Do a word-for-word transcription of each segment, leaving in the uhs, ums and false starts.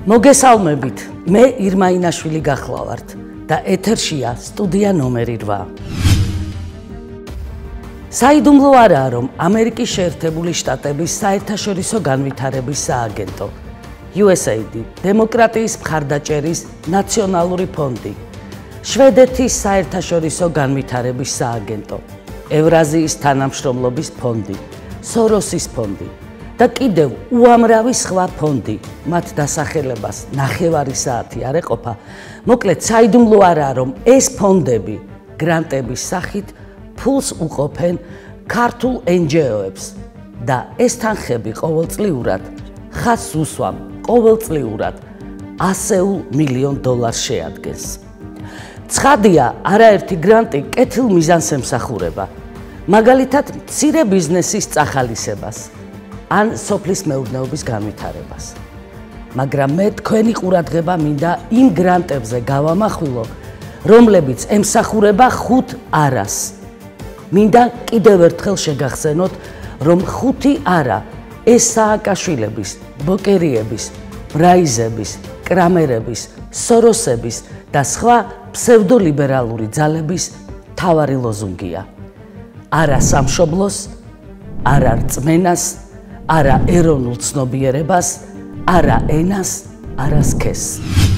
მოგესალმებით, მე ირმა ინაშვილი გახლავართ და ეთერშია სტუდია ნომერი რვა. საიდუმლო არაა, რომ ამერიკის შეერთებული შტატების საერთაშორისო განვითარების სააგენტო U S A I D, დემოკრატიის მხარდაჭერის ნაციონალური ფონდი, შვედეთის საერთაშორისო განვითარების სააგენტო, ევრაზიის თანამშრომლობის ფონდი, სოროსის ფონდი და კიდევ უამრავი სხვა ფონდი, მათ დასახელებას ნახევარი საათი არ ეყოფა, მოკლედ საიდუმლო არაა, რომ ეს ფონდები გრანტების სახით ფულს უყოფენ ქართულ N G O-ებს და ეს თანხები ყოველწლიურად ხაზს უსვამ ყოველწლიურად ასეულ მილიონ დოლარს შეადგენს. ცხადია, არაერთი გრანტი კეთილ მიზანს ემსახურება, მაგალითად მცირე ბიზნესის წახალისებას ან სოფლის მეურნეობის განვითარებას. მაგრამ მე თქვენი ყურადღება მინდა იმ გრანტებზე გავამახვილო, რომლებიც ემსახურება ხუთ არას. მინდა კიდევ ერთხელ შეგახსენოთ, რომ ხუთი არა ეს სააკაშვილების, ბოკერიების, ბრაიზების, კრამერების, სოროსების და სხვა ფსევდოლიბერალური ძალების მთავარი ლოზუნგია. არა სამშობლოს, არა რწმენას, არა ეროვნულ ცნობიერებას, არა ენას, არა სქესს.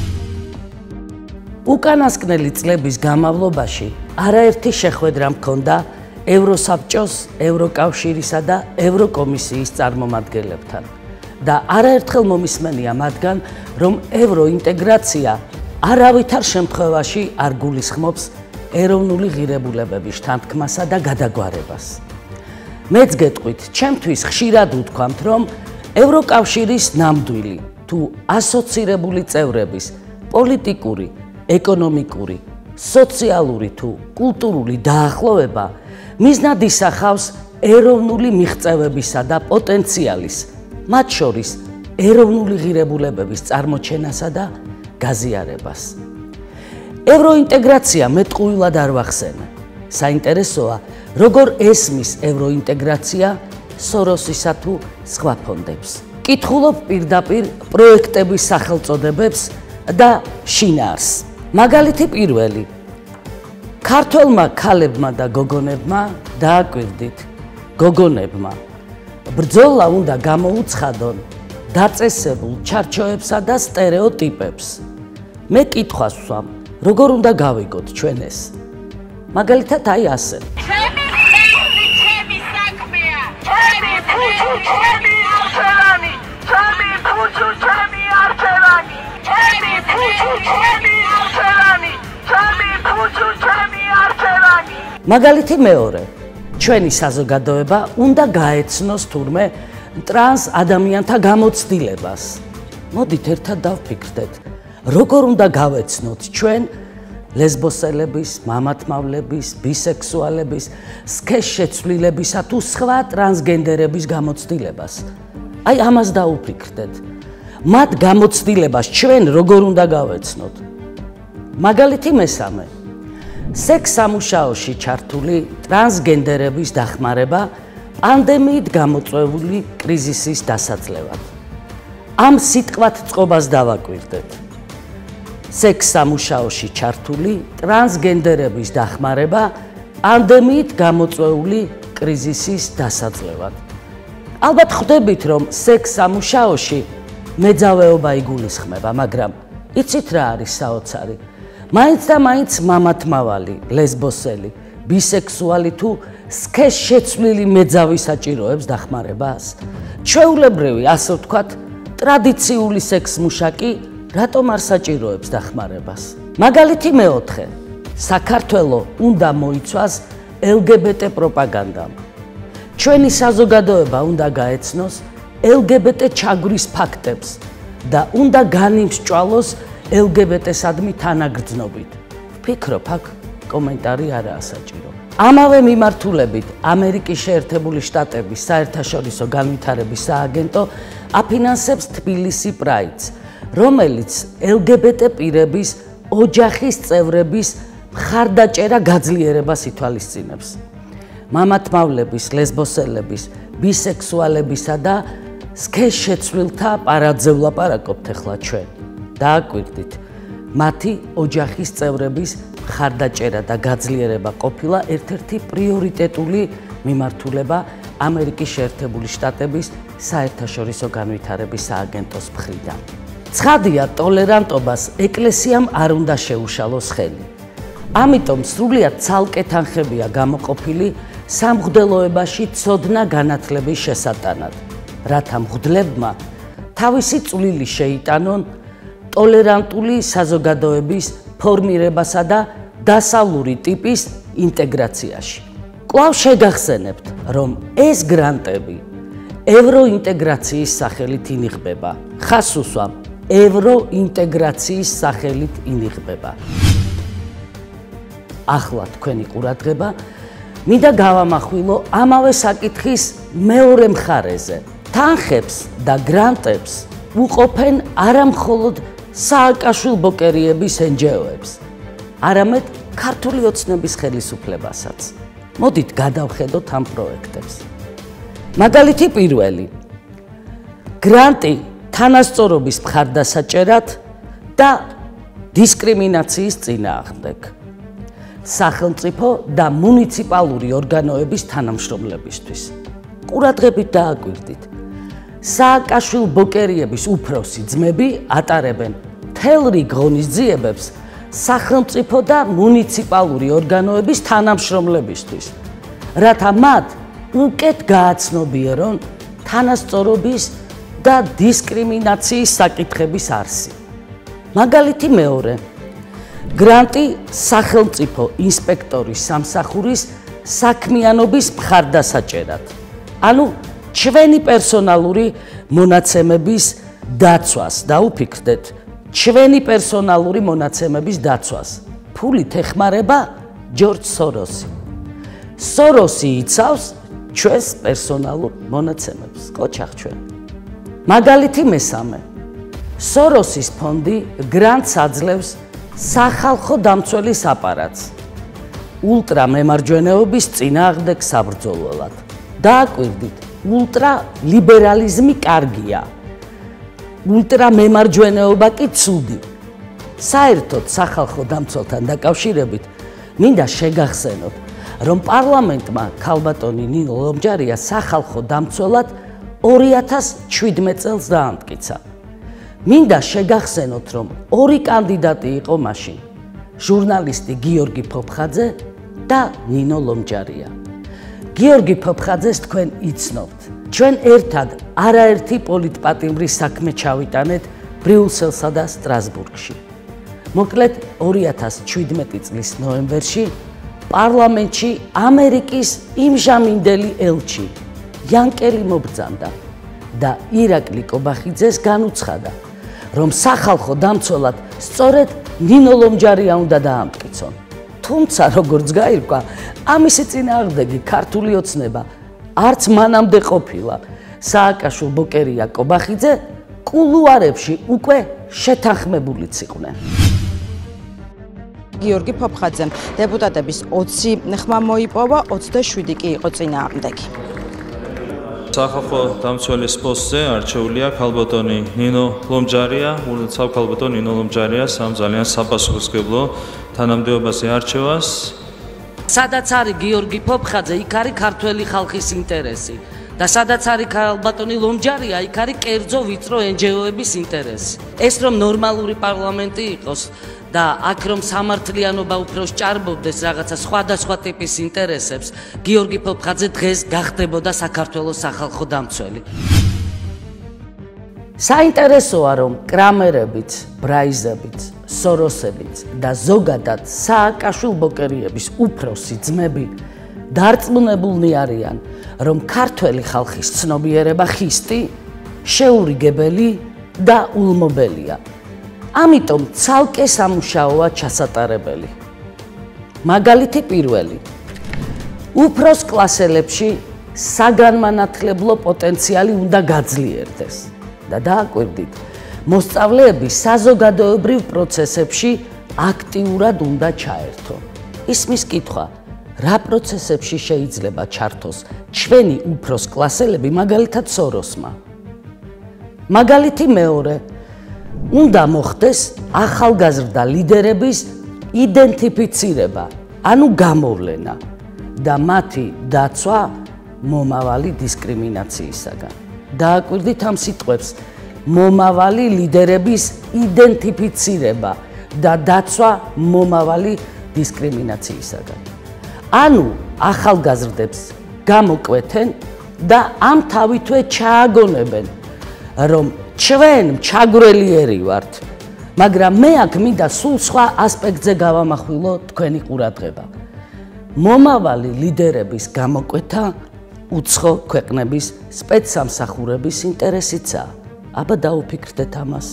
უკანასკნელი წლების განმავლობაში არაერთი შეხვედრა მქონდა ევროსაბჭოს, ევროკავშირისა და ევროკომისიის წარმომადგენლებთან და არაერთხელ მომისმენია მათგან, რომ ევროინტეგრაცია არავითარ შემთხვევაში არ გულისხმობს ეროვნული ღირებულებების შთანთქმასა და გადაგვარებას. მეც გეტყვით, ჩემთვის ხშირად უთქვამთ, რომ ევროკავშირის ნამდვილი თუ ასოცირებული წევრების პოლიტიკური, ეკონომიკური, სოციალური თუ კულტურული დაახლოვება მიზნად ისახავს ეროვნული მიღწევებისა და პოტენციალის, მათ შორის ეროვნული ღირებულებების წარმოჩენასა და გაზიარებას. ევროინტეგრაცია მეტყუილად არ ვახსენე. საინტერესოა, როგორ ესმის ევროინტეგრაცია სოროსისა თუ სხვა ფონდებს. კითხულობ პირდაპირ პროექტების სახელწოდებებს და შინაარს. მაგალითი პირველი. ქართველმა ქალებმა და გოგონებმა დააკვირდით, გოგონებმა ბრძოლა უნდა გამოუცხადონ დაწესებულ ჩარჩოებსა და სტერეოტიპებს. მე კითხვას ვსვამ, როგორ უნდა გავიგოთ ჩვენ ეს? მაგალითად აი ასე. ჩემი ხელი, ჩემი საქმეა. ჩემი ფუჩუ, ჩემი არჩევანი. ჩემი ფუჩუ, ჩემი არჩევანი. ჩემი ფუჩუ, ჩემი არჩევანი. ჩემი ფუჩუ, ჩემი არჩევანი. მაგალითი მეორე. ჩვენი საზოგადოება უნდა გაეცნოს თურმე ტრანს ადამიანთა გამოცდილებას. მოდით ერთად დავფიქრდეთ, როგორ უნდა გავეცნოთ ჩვენ ლესბოსელების, მამათმავლების, ბისექსუალების, სქესშეცვლილებისა თუ სხვა ტრანსგენდერების გამოცდილებას. აი ამას დავუფიქრდეთ. მათ გამოცდილებას ჩვენ როგორ უნდა გავეცნოთ? მაგალითი მესამე. სექს სამუშაოში ჩართული ტრანსგენდერების დახმარება პანდემიით გამოწვეული კრიზისის დასაძლევად. ამ სიტყვათ წყობას დავაკვირდეთ. სექს სამუშაოში ჩართული ტრანსგენდერების დახმარება პანდემიით გამოწვეული კრიზისის დასაძლევად. ალბათ ხვდებით, რომ სექს სამუშაოში მეძავეობა იგულისხმება, მაგრამ იცით რა არის საოცარი? მაინც და მაინც მამათმავალი, ლესბოსელი, ბისექსუალი თუ სქესშეცვლილი მეძავის საჭიროებს დახმარებას. ჩვეულებრივი, ასე ვთქვათ, ტრადიციული სექსმუშაკი რატომ არ საჭიროებს დახმარებას? მაგალითი მეოთხე. საქართველო უნდა მოიცვას L G B T პროპაგანდამ. ჩვენი საზოგადოება უნდა გაეცნოს L G B T ჩაგვრის ფაქტებს და უნდა განიმსჭვალოს L G B T-სადმი თანაგრძნობით. ვფიქრობ, აქ კომენტარი არაა საჭირო. ამავე მიმართულებით ამერიკის შეერთებული შტატების საერთაშორისო განვითარების სააგენტო აფინანსებს თბილისი პრაიდს, რომელიც L G B T პირების ოჯახის წევრების მხარდაჭერა გაძლიერებას ითვალისწინებს. მამათმავლების, ლესბოსელების, ბისექსუალებისა და სქესშეცვლილთა პარადზე ვლაპარაკობთ ახლა ჩვენ. დააკვირდით, მათი ოჯახის წევრების ხარდაჭერა და გაძლიერება ყოფილა ერთ-ერთი პრიორიტეტული მიმართულება ამერიკის შეერთებული შტატების საერთაშორისო განვითარების სააგენტოს მხრიდან. ცხადია, ტოლერანტობას ეკლესიამ არ უნდა შეუშალოს ხელი. ამიტომ სრულიად ცალკე თანხებია გამოყოფილი სამღვდელოებაში ცოდნა განათლების შესატანად, რათა მღვდლებმა თავისი წვლილი შეიტანონ ტოლერანტული საზოგადოების ფორმირებასა და დასავლური ტიპის ინტეგრაციაში. კვლავ შეგახსენებთ, რომ ეს გრანტები ევროინტეგრაციის სახელით ინიღბება. ხას უსვამ, ევროინტეგრაციის სახელით ინიღბება. ახლა თქვენი ყურადღება მინდა გავამახვილო ამავე საკითხის მეორე მხარეზე. თანხებს და გრანტებს უყოფენ არა მხოლოდ სააკაშვილ-ბოკერიების εν ჯი ო-ებს, არამედ ქართული ოცნების ხელისუფლებასაც. მოდით გადავხედოთ ამ პროექტებს. მაგალითი პირველი. გრანტი თანასწორობის მხარდასაჭერად და დისკრიმინაციის წინააღმდეგ. სახელმწიფო და მუნიციპალური ორგანოების თანამშრომლებისთვის. ყურადღებით დააკვირდით. სააკაშვილ-ბოკერიების უფროსი ძმები ატარებენ მთელ რიგ ღონისძიებებს სახელმწიფო და მუნიციპალური ორგანოების თანამშრომლებისთვის, რათა მათ უკეთ გააცნობიერონ თანასწორობის და დისკრიმინაციის საკითხების არსი. მაგალითი მეორე. გრანტი სახელმწიფო ინსპექტორის სამსახურის საქმიანობის მხარდასაჭერად. ანუ ჩვენი პერსონალური მონაცემების დაცვას. დაუფიქრდეთ, ჩვენი პერსონალური მონაცემების დაცვას. ფულით ეხმარება ჯორჯ სოროსი. სოროსი იცავს ჩვენს პერსონალურ მონაცემებს. კოჩახ ჩვენ. მაგალითი მესამე. სოროსის ფონდი გრანტს აძლევს სახალხო დამცველის აპარატს ულტრა მემარჯვენეობის წინააღმდეგ საბრძოლველად. დააკვირდით, ულტრა ლიბერალიზმი კარგია. ულტრა მემარჯვენეობა კი ცუდი. საერთოდ სახალხო დამცველთან დაკავშირებით მინდა შეგახსენოთ, რომ პარლამენტმა ქალბატონი ნინო ლომჯარია სახალხო დამცველად ორი ათას შვიდმეტ წელს დაამტკიცა. მინდა შეგახსენოთ, რომ ორი კანდიდატი იყო მაშინ: ჟურნალისტი გიორგი ფოფხაძე და ნინო ლომჯარია. გიორგი ფოფხაძეს თქვენ იცნობთ. ჩვენ ერთად არაერთი პოლიტპატიმრის საქმე ჩავიტანეთ ბრიუსელსა და სტრასბურგში. მოკლედ, ორი ათას შვიდმეტი წლის ნოემბერში პარლამენტში ამერიკის იმჟამინდელი ელჩი იანკელი მობრძანდა და ირაკლი კობახიძეს განუცხადა, რომ სახალხო დამცველად სწორედ ნინო ლომჯარია უნდა დაამტკიცონ. თუმცა, როგორც გაირკვა, ამისი წინააღმდეგი ქართული ოცნება არც მანამდე ყოფილა. სააკაშვილ-ბოკერია კობახიძე კულუარებში უკვე შეთანხმებულიც იყვნენ. გიორგი ფოფხაძემ დეპუტატების ოცი ხმა მოიპოვა, ოცდაშვიდი კი იყო წინააღმდეგი. სახალხო დამცველის პოსტზე არჩეულია ქალბატონი ნინო ლომჯარია, უცებ ქალბატონი ნინო ლომჯარიას ამ ძალიან საპასუხისმგებლო თანამდებობაზე არჩევას. სადაც არის გიორგი ფოფხაძე, იქ არის ქართველი ხალხის ინტერესი და სადაც არის ქალბატონი ლომჯარია, იქ არის კერძო ვიწრო εν ჯი ო-ების ინტერესი. ეს რომ ნორმალური პარლამენტი იყოს და აქ რომ სამართლიანობა უფრო სჭარბობდეს რაღაცა სხვადასხვა ტიპის ინტერესებს, გიორგი ფოფხაძე დღეს გახდებოდა საქართველოს სახალხო დამცველი. საინტერესოა, რომ კრამერებიც, ბრაიზებიც, სოროსებიც და ზოგადად სააკაშვილ-ბოკერიების უფროსი ძმები დარწმუნებულნი არიან, რომ ქართველი ხალხის ცნობიერება ხისტი, შეურიგებელი და ულმობელია. ამიტომ ცალკე სამუშაოა ჩასატარებელი. მაგალითი პირველი. უფროს კლასელებში საგანმანათლებლო პოტენციალი უნდა გაძლიერდეს და დააკვირდით, მოსწავლეები საზოგადოებრივ პროცესებში აქტიურად უნდა ჩაერთონ. ისმის კითხვა, რა პროცესებში შეიძლება ჩართოს ჩვენი უფროს კლასელები, მაგალითად სოროსმა. მაგალითი მეორე. უნდა მოხდეს ახალგაზრდა ლიდერების იდენტიფიცირება, ანუ გამოვლენა და მათი დაცვა მომავალი დისკრიმინაციისაგან. დააკვირდით ამ სიტყვებს, მომავალი ლიდერების იდენტიფიცირება და დაცვა მომავალი დისკრიმინაციისაგან. ანუ ახალგაზრდებს გამოკვეთენ და ამ თავითვე ჩააგონებენ, რომ ჩვენ ჩაგვრელიერი ვართ, მაგრამ მე აქ მინდა სულ სხვა ასპექტზე გავამახვილო თქვენი ყურადღება. მომავალი ლიდერების გამოკვეთა უცხო ქვეყნების სპეცსამსახურების ინტერესიცაა. აბა დაუფიქრდეთ ამას.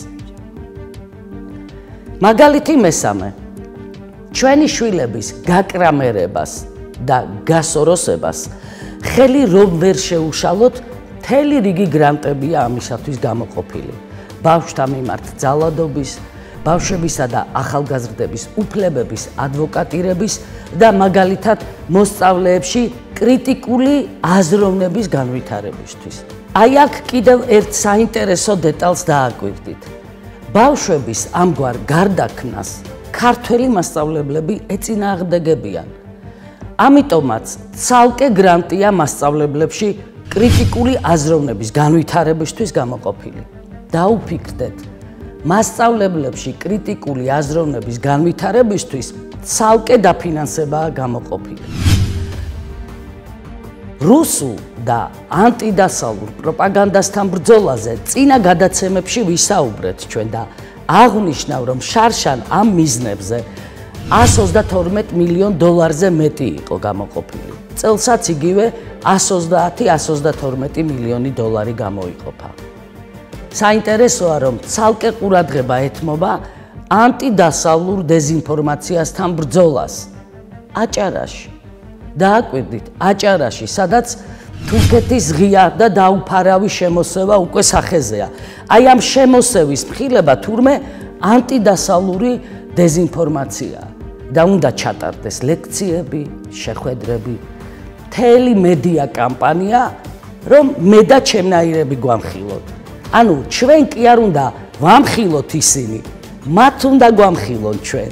მაგალითი მესამე. ჩვენი შვილების გაკრამერებას და გასოროსებას ხელი რომ ვერ შეუშალოთ, მთელი რიგი გრანტებია ამისათვის გამოყოფილი. ბავშვთა მიმართ ძალადობის, ბავშვებისა და ახალგაზრდების უფლებების ადვოკატირების და მაგალითად მოსწავლეებში კრიტიკული აზროვნების განვითარებისთვის. აი აქ კიდევ ერთ საინტერესო დეტალს დააკვირდით. ბავშვების ამგვარ გარდაქმნას ქართველი მასწავლებლები ეწინააღმდეგებიან. ამიტომაც ცალკე გრანტია მასწავლებლებში კრიტიკული აზროვნების განვითარებისთვის გამოყოფილი. დაუფიქრდეთ, მასწავლებლებში კრიტიკული აზროვნების განვითარებისთვის ცალკე დაფინანსებაა გამოყოფილი. რუსულ და ანტიდასალურ პროპაგანდასთან ბრძოლაზე წინა გადაცემებში ვისაუბრეთ ჩვენ და აღნიშნავ, რომ შარშან ამ მიზნებზე εκατს ოცდათორმეტ მილიონ დოლარზე მეტი იყო გამოყოფილი. წელსაც იგივე εκατს ოცდაათი - εκατს ოცდათორმეტი მილიონი დოლარი გამოიყოფა. საინტერესოა, რომ ცალკე ყურადღება ეთმობა ანტიდასალურ დეზინფორმაციასთან ბრძოლას აჭარაში. დააკვირდით, აჭარაში, სადაც თურქეთის ღია და დაუფარავი შემოსევა უკვე სახეზეა. აი ამ შემოსევის მხილება თურმე ანტიდასალური დეზინფორმაციაა და უნდა ჩატარდეს ლექციები, შეხვედრები, მთელი მედია კამპანია, რომ მე და ჩემნაირები გვამხილოთ. ანუ ჩვენ კი არ უნდა ვამხილოთ ისინი, მათ უნდა გვამხილონ ჩვენ.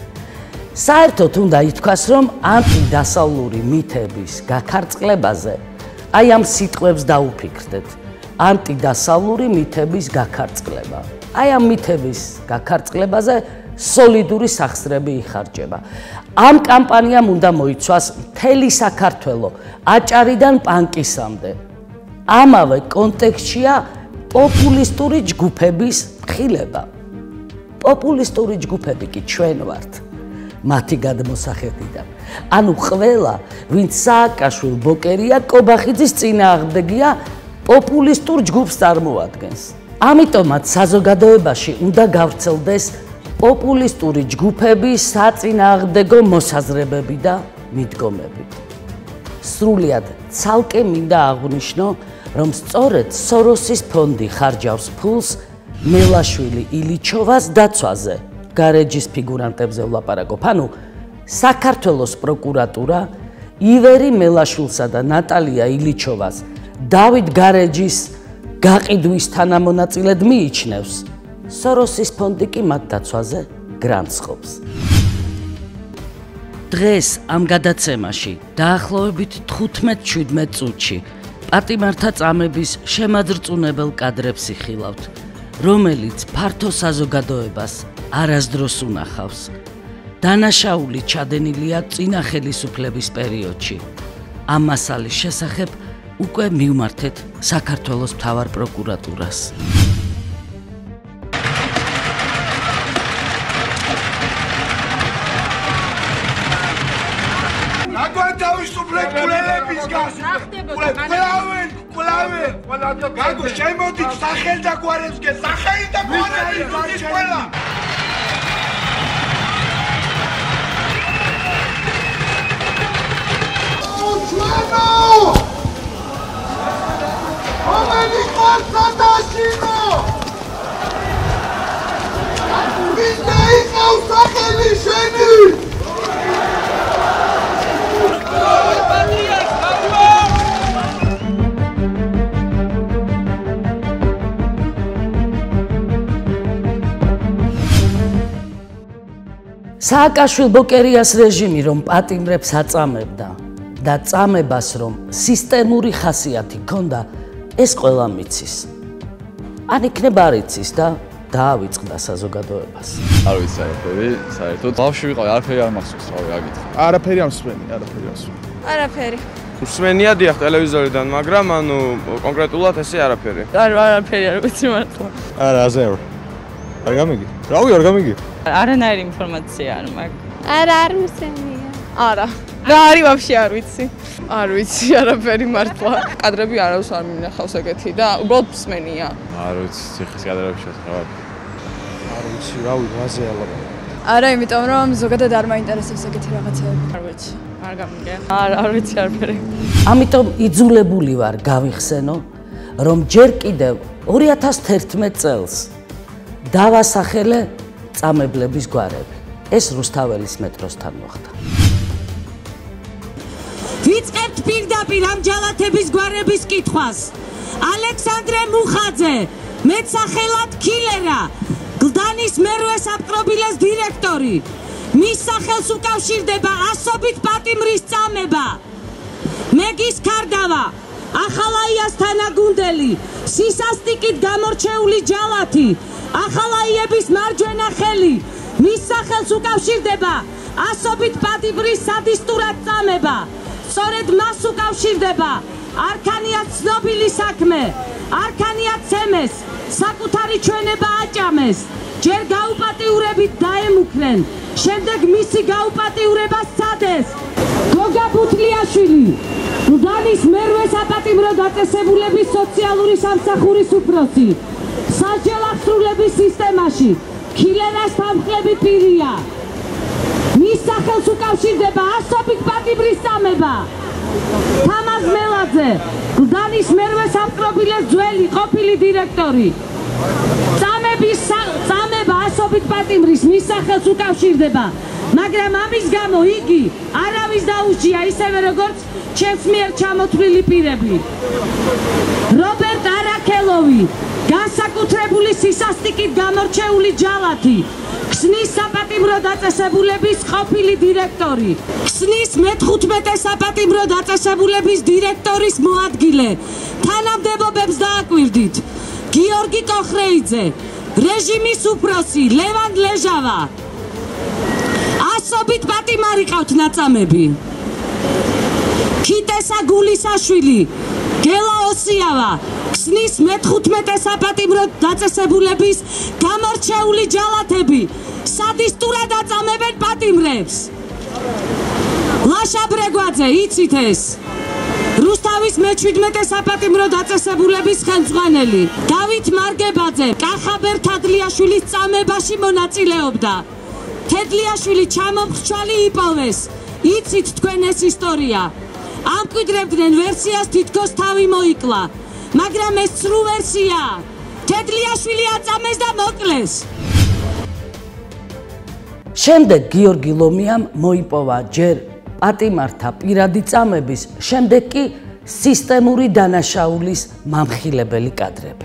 საერთოდ უნდა ითქვას, რომ ანტიდასალური მითების გაქარწყლებაზე აი ამ სიტყვებს დაუფიქრდეთ. ანტიდასალური მითების გაქარწყლება. აი ამ მითების გაქარწყლებაზე სოლიდური სახსრები იხარჯება. ამ კამპანიამ უნდა მოიცვას მთელი საქართველო, აჭარიდან პანკისამდე. ამავე კონტექსტშია პოპულისტური ჯგუფების მხილება. პოპულისტური ჯგუფები კი ჩვენ ვართ. მათი გადმოსახედიდან. ანუ ყველა, ვინც სააკაშვილ ბოკერია, კობახიძის წინააღმდეგია, პოპულისტურ ჯგუფს წარმოადგენს. ამიტომაც საზოგადოებაში უნდა გავრცელდეს პოპულისტური ჯგუფების საწინააღმდეგო მოსაზრებები და მიდგომები. სრულიად ცალკე მინდა აღვნიშნო, რომ სწორედ სოროსის ფონდი ხარჯავს ფულს მელაშვილი ილიჩოვას დაცვაზე. გარეჯის ფიგურანტებზე ვლაპარაკობ. ანუ საქართველოს პროკურატურა ივერი მელაშვილსა და ნატალია ილიჩოვას დავით გარეჯის გაყიდვის თანამონაწილედ მიიჩნევს. სოროსის ფონდი კი მათ დაცვაზე გრანტს ყოფს. დღეს ამ გადაცემაში დაახლოებით თხუთმეტ შვიდმეტ წუთში პატიმართა წამების შემაძრწუნებელ კადრებს იხილავთ, რომელიც ფართო საზოგადოებას არასდროს უნახავს. დანაშაული ჩადენილია წინა ხელისუფლების პერიოდში. ამ მასალის შესახებ უკვე მივმართეთ საქართველოს მთავარ პროკურატურას. გაგო შემოდით სახელ და გვარებს გე სახელი და გვარები ის ყველა ჩვენო რომელი ხარცა დაშინო ვის დაიყავს სახელი შენი სააკაშვილ-ბოკერიას რეჟიმი რომ პატიმრებს აწამებდა და წამებას რომ სისტემური ხასიათი ჰქონდა, ეს ყველა მიცის. ან იქნება არ იცის და დაავიწყდა საზოგადოებას. არ ვიცი საერთოდ, საერთოდ ბავშვი ვიყავი, არაფერი არ მახსოვს, რავი, აგითხრა. არაფერი არ მსმენი, არაფერი არ მსმენი. არაფერი. მსმენია დიახ ტელევიზორიდან, მაგრამ ანუ კონკრეტულად ესე არაფერი. არ არაფერი არ ვიცი მართლა. არა, აზე არ. არ გამიგი? რავი, არ გამიგი? არანაირი ინფორმაცია არ მაქვს. არა, არ მსმენია. არა. რა არის ვაფშე არ ვიცი. არ ვიცი არაფერი მართლა. კადრები არავის არ მინახავს ეგეთი და უბრალოდ მსმენია. არ ვიცი, ციხის კადრებში ვთქვა. არ ვიცი, რავი, აზე ალაბა. არა, იმიტომ რომ ზოგადად არ მაინტერესებს ეგეთი რაღაცეები. არ ვიცი. არ გამიგე. არ არ ვიცი არაფერი. ამიტომ იძულებული ვარ გავიხსენო, რომ ჯერ კიდევ ორი ათას თერთმეტ წელს დავასახელე წამებლების გვარები. ეს რუსთაველის მეტროსთან მოხდა. ვიწყებთ პირდაპირ ამ ჯალათების გვარების კითხვას. ალექსანდრე მუხაძე, მეტსახელად კილერა, გლდანის მერვე საპყრობილეს დირექტორი. მის სახელს უკავშირდება ასობით პატიმრის წამება. მეგის ქარდავა, ახალაიას თანაგუნდელი, სისასტიკით გამორჩეული ჯალათი, ახალაიების მარჯვენა ხელი. მის სახელს უკავშირდება ასობით პატიმრის სადისტურად წამება. სწორედ მას უკავშირდება არქანიათ ცნობილი საქმე, არქანიათ ცემეს, საკუთარი ჩვენება აჭამეს, ჯერ გაუპატიურებით დაემუქრენ, შემდეგ მისი გაუპატიურება სცადეს. გოგა ბუთლიაშვილი, გლდანის მერვე საპატიმრო დაწესებულების სოციალური სამსახურის უფროსი, სასჯელ აღსრულების სისტემაში კილერას დამხლები პირია. მის სახელს უკავშირდება ასობით პატიმრის წამება. თამაზ მელაძე, გლდანის მერვე საპყრობილეს ძველი ყოფილი დირექტორი. წამების წამება ასობით პატიმრის მის სახელს უკავშირდება, მაგრამ ამის გამო იგი არავის დაუსჯია, ისევე როგორც ჩემს მიერ ჩამოთვლილი პირები. რობერტ არაქელოვი, განსაკუთრებული სისასტიკით გამორჩეული ჯალათი, ქსნის საპატიმრო დაწესებულების ყოფილი დირექტორი, ქსნის მეთხუთმეტე საპატიმრო დაწესებულების დირექტორის მოადგილე. თანამდებობებს დააკვირდით: გიორგი კოხრეიძე, რეჟიმის უფროსი ლევან ლეჟავა. ასობით პატიმარი ყავთ ნაწამები. ქიტესა გულისაშვილი, გელა ოსიავა, ქსნის მეთხუთმეტე საპატიმრო დაწესებულების გამორჩეული ჯალათები სადისტურად აწამებენ პატიმრებს. ლაშა ბრეგვაძე, იცით ეს? რუსთავის მეჩვიდმეტე საპატიმრო დაწესებულების ხელმძღვანელი. დავით მარგებაძე, კახაბერ თადლიაშვილის წამებაში მონაწილეობდა. თედლიაშვილი ჩამომხრჩვალი იპოვეს. იცით თქვენ ეს ისტორია? ამკვიდრებდნენ ვერსიას თითქოს თავი მოიკლა. მაგრამ ეს სრულ ვერსიაა. თედლიაშვილი აწამეს და მოკლეს. შემდეგ გიორგი ლომიამ მოიპოვა ჯერ პატიმართა პირადი წამების, შემდეგ კი სისტემური დანაშაულის მამხილებელი კადრები.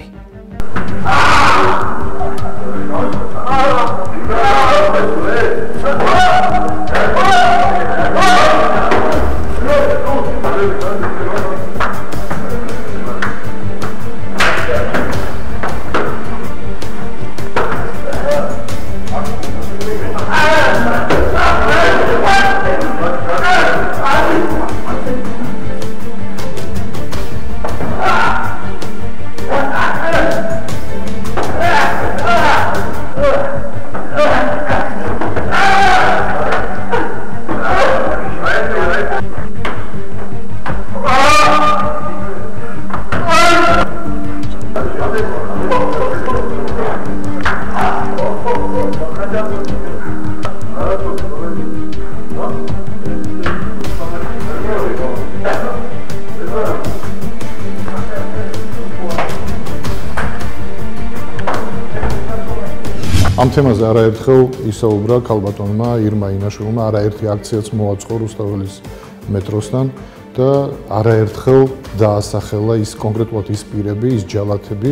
ამ თემაზე არაერთხელ ისაუბრა ქალბატონმა ირმა ინაშვილმა, არაერთი აქციაც მოაწყო რუსთაველის მეტროსთან და არაერთხელ დაასახელა ის კონკრეტულად ის პირები, ის ჯალათები,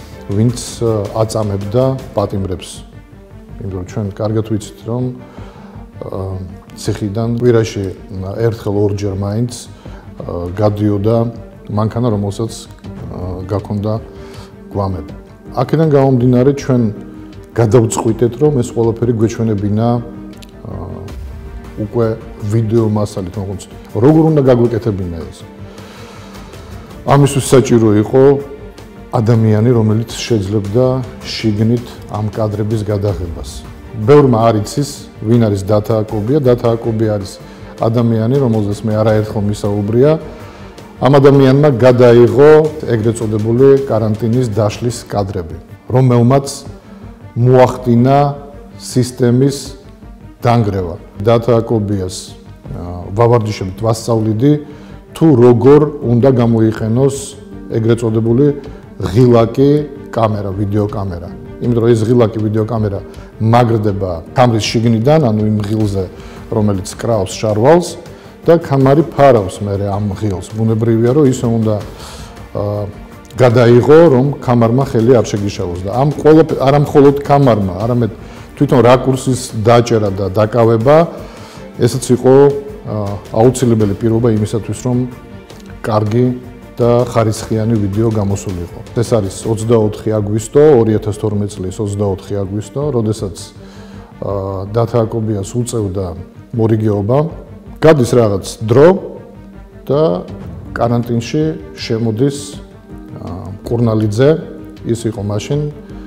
ვინც აწამებდა პატიმრებს. იმიტომ რომ ჩვენ კარგად ვიცით, რომ ციხიდან კვირაში ერთხელ ორჯერ მაინც გადიოდა მანქანა, რომელსაც გაქონდა გვამები. აქედან გამომდინარე ჩვენ გადავწყვიტეთ, რომ ეს ყველაფერი გვეჩვენებინა უკვე ვიდეო მასალით, როგორც როგორ უნდა გაგვეკეთებინა ეს. ამისთვის საჭირო იყო ადამიანი, რომელიც შეძლებდა შიგნით ამ კადრების გადაღებას. ბევრმა არ იცის, ვინ არის Data Akobia. Data Akobia არის ადამიანი, რომელზეც მე არაერთხელ მისაუბრია. ამ ადამიანმა გადაიღო ეგრეთ წოდებული каранტინის დაშლის კადრები, რომელმაც მოახდინა სისტემის დანგრევა. Data Akobia-ს ვავარჯიშებით ვასწავლიდი, თუ როგორ უნდა გამოიყენოს ეგრეთ წოდებული ღილაკი კამერა, ვიდეო კამერა. იმიტომ რომ ეს ღილაკი ვიდეო კამერა მაგრდება კამერის შიგნიდან, ანუ იმ ღილზე, რომელიც კრავს შარვალს და კამარი ფარავს მერე ამ ღილს. ბუნებრივია, რომ ისე უნდა გადაიღო, რომ კამარმა ხელი არ შეგიშალოს და ამ ყველაფერს არა მხოლოდ კამარმა, არამედ თვითონ რაკურსის დაჭერა და დაკავება, ესეც იყო აუცილებელი პირობა იმისათვის, რომ კარგი და ხარისხიანი ვიდეო გამოსულიყო. ეს არის ოცდაოთხი აგვისტო, ორი ათას თორმეტი წლის ოცდაოთხი აგვისტო, როდესაც Data Akobia-ს უწევდა მორიგეობა, გადის რაღაც დრო და каранტინში შემოდის კურნალიძე, ის იყო მაშინ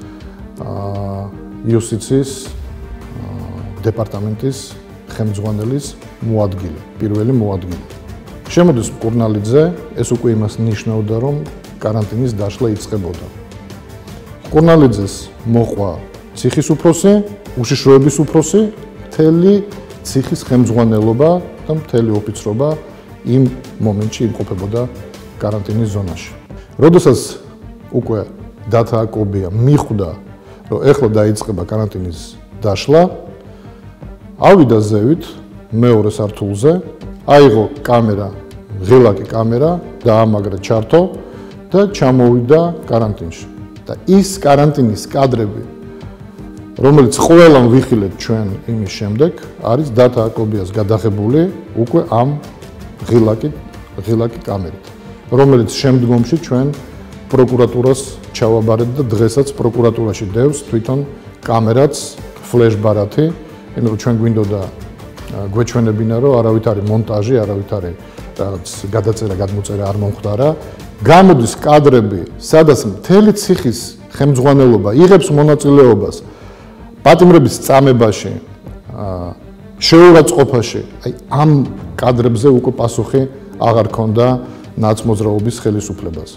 იუსტიციის დეპარტამენტის ხელმძღვანელის მოადგილე, პირველი მოადგილე. შემოდის კურნალიძე, ეს უკვე იმას ნიშნავდა, რომ каранტინის დაშლა იწყებოდა. კურნალიძეს მოყვა ციხის უფროსი, უშიშროების უფროსი, მთელი ციხის ხელმძღვანელობა და მთელი ოფიცრობა იმ მომენტში იმყოფებოდა каранტინის ზონაში. როდესაც უკვე Data Akobia მიხვდა, რომ ეხლა დაიწყება каранტინის დაშლა, ავიდა ზევით მეორე სართულზე, აიღო კამერა, ღილაკი კამერა, დაამაგრა ჩართო და ჩამოვიდა каранტინში. და ის каранტინის კადრები, რომელიც ყველამ ვიხილეთ ჩვენ იმის შემდეგ, არის Data Akobia-ს გადაღებული უკვე ამ ღილაკი, ღილაკი კამერით, რომელიც შემდგომში ჩვენ პროკურატურას ჩავაბარეთ და დღესაც პროკურატურაში დევს თვითონ კამერაც, ფლეშ-ბარათი, იმიტომ რომ ჩვენ გვინდოდა გვეჩვენებინა, რომ არავით არის მონტაჟი, არავით არის რაღაც გადაწერა, გადმოწერა არ მომხდარა. გამოდის კადრები, სადაც მთელი ციხის ხელმძღვანელობა იღებს მონაწილეობას პატიმრების წამებაში, შეურაცხყოფაში. აი ამ კადრებზე უკვე პასუხი აღარ ქონდა ნაცმოძრაობის ხელისუფლებას.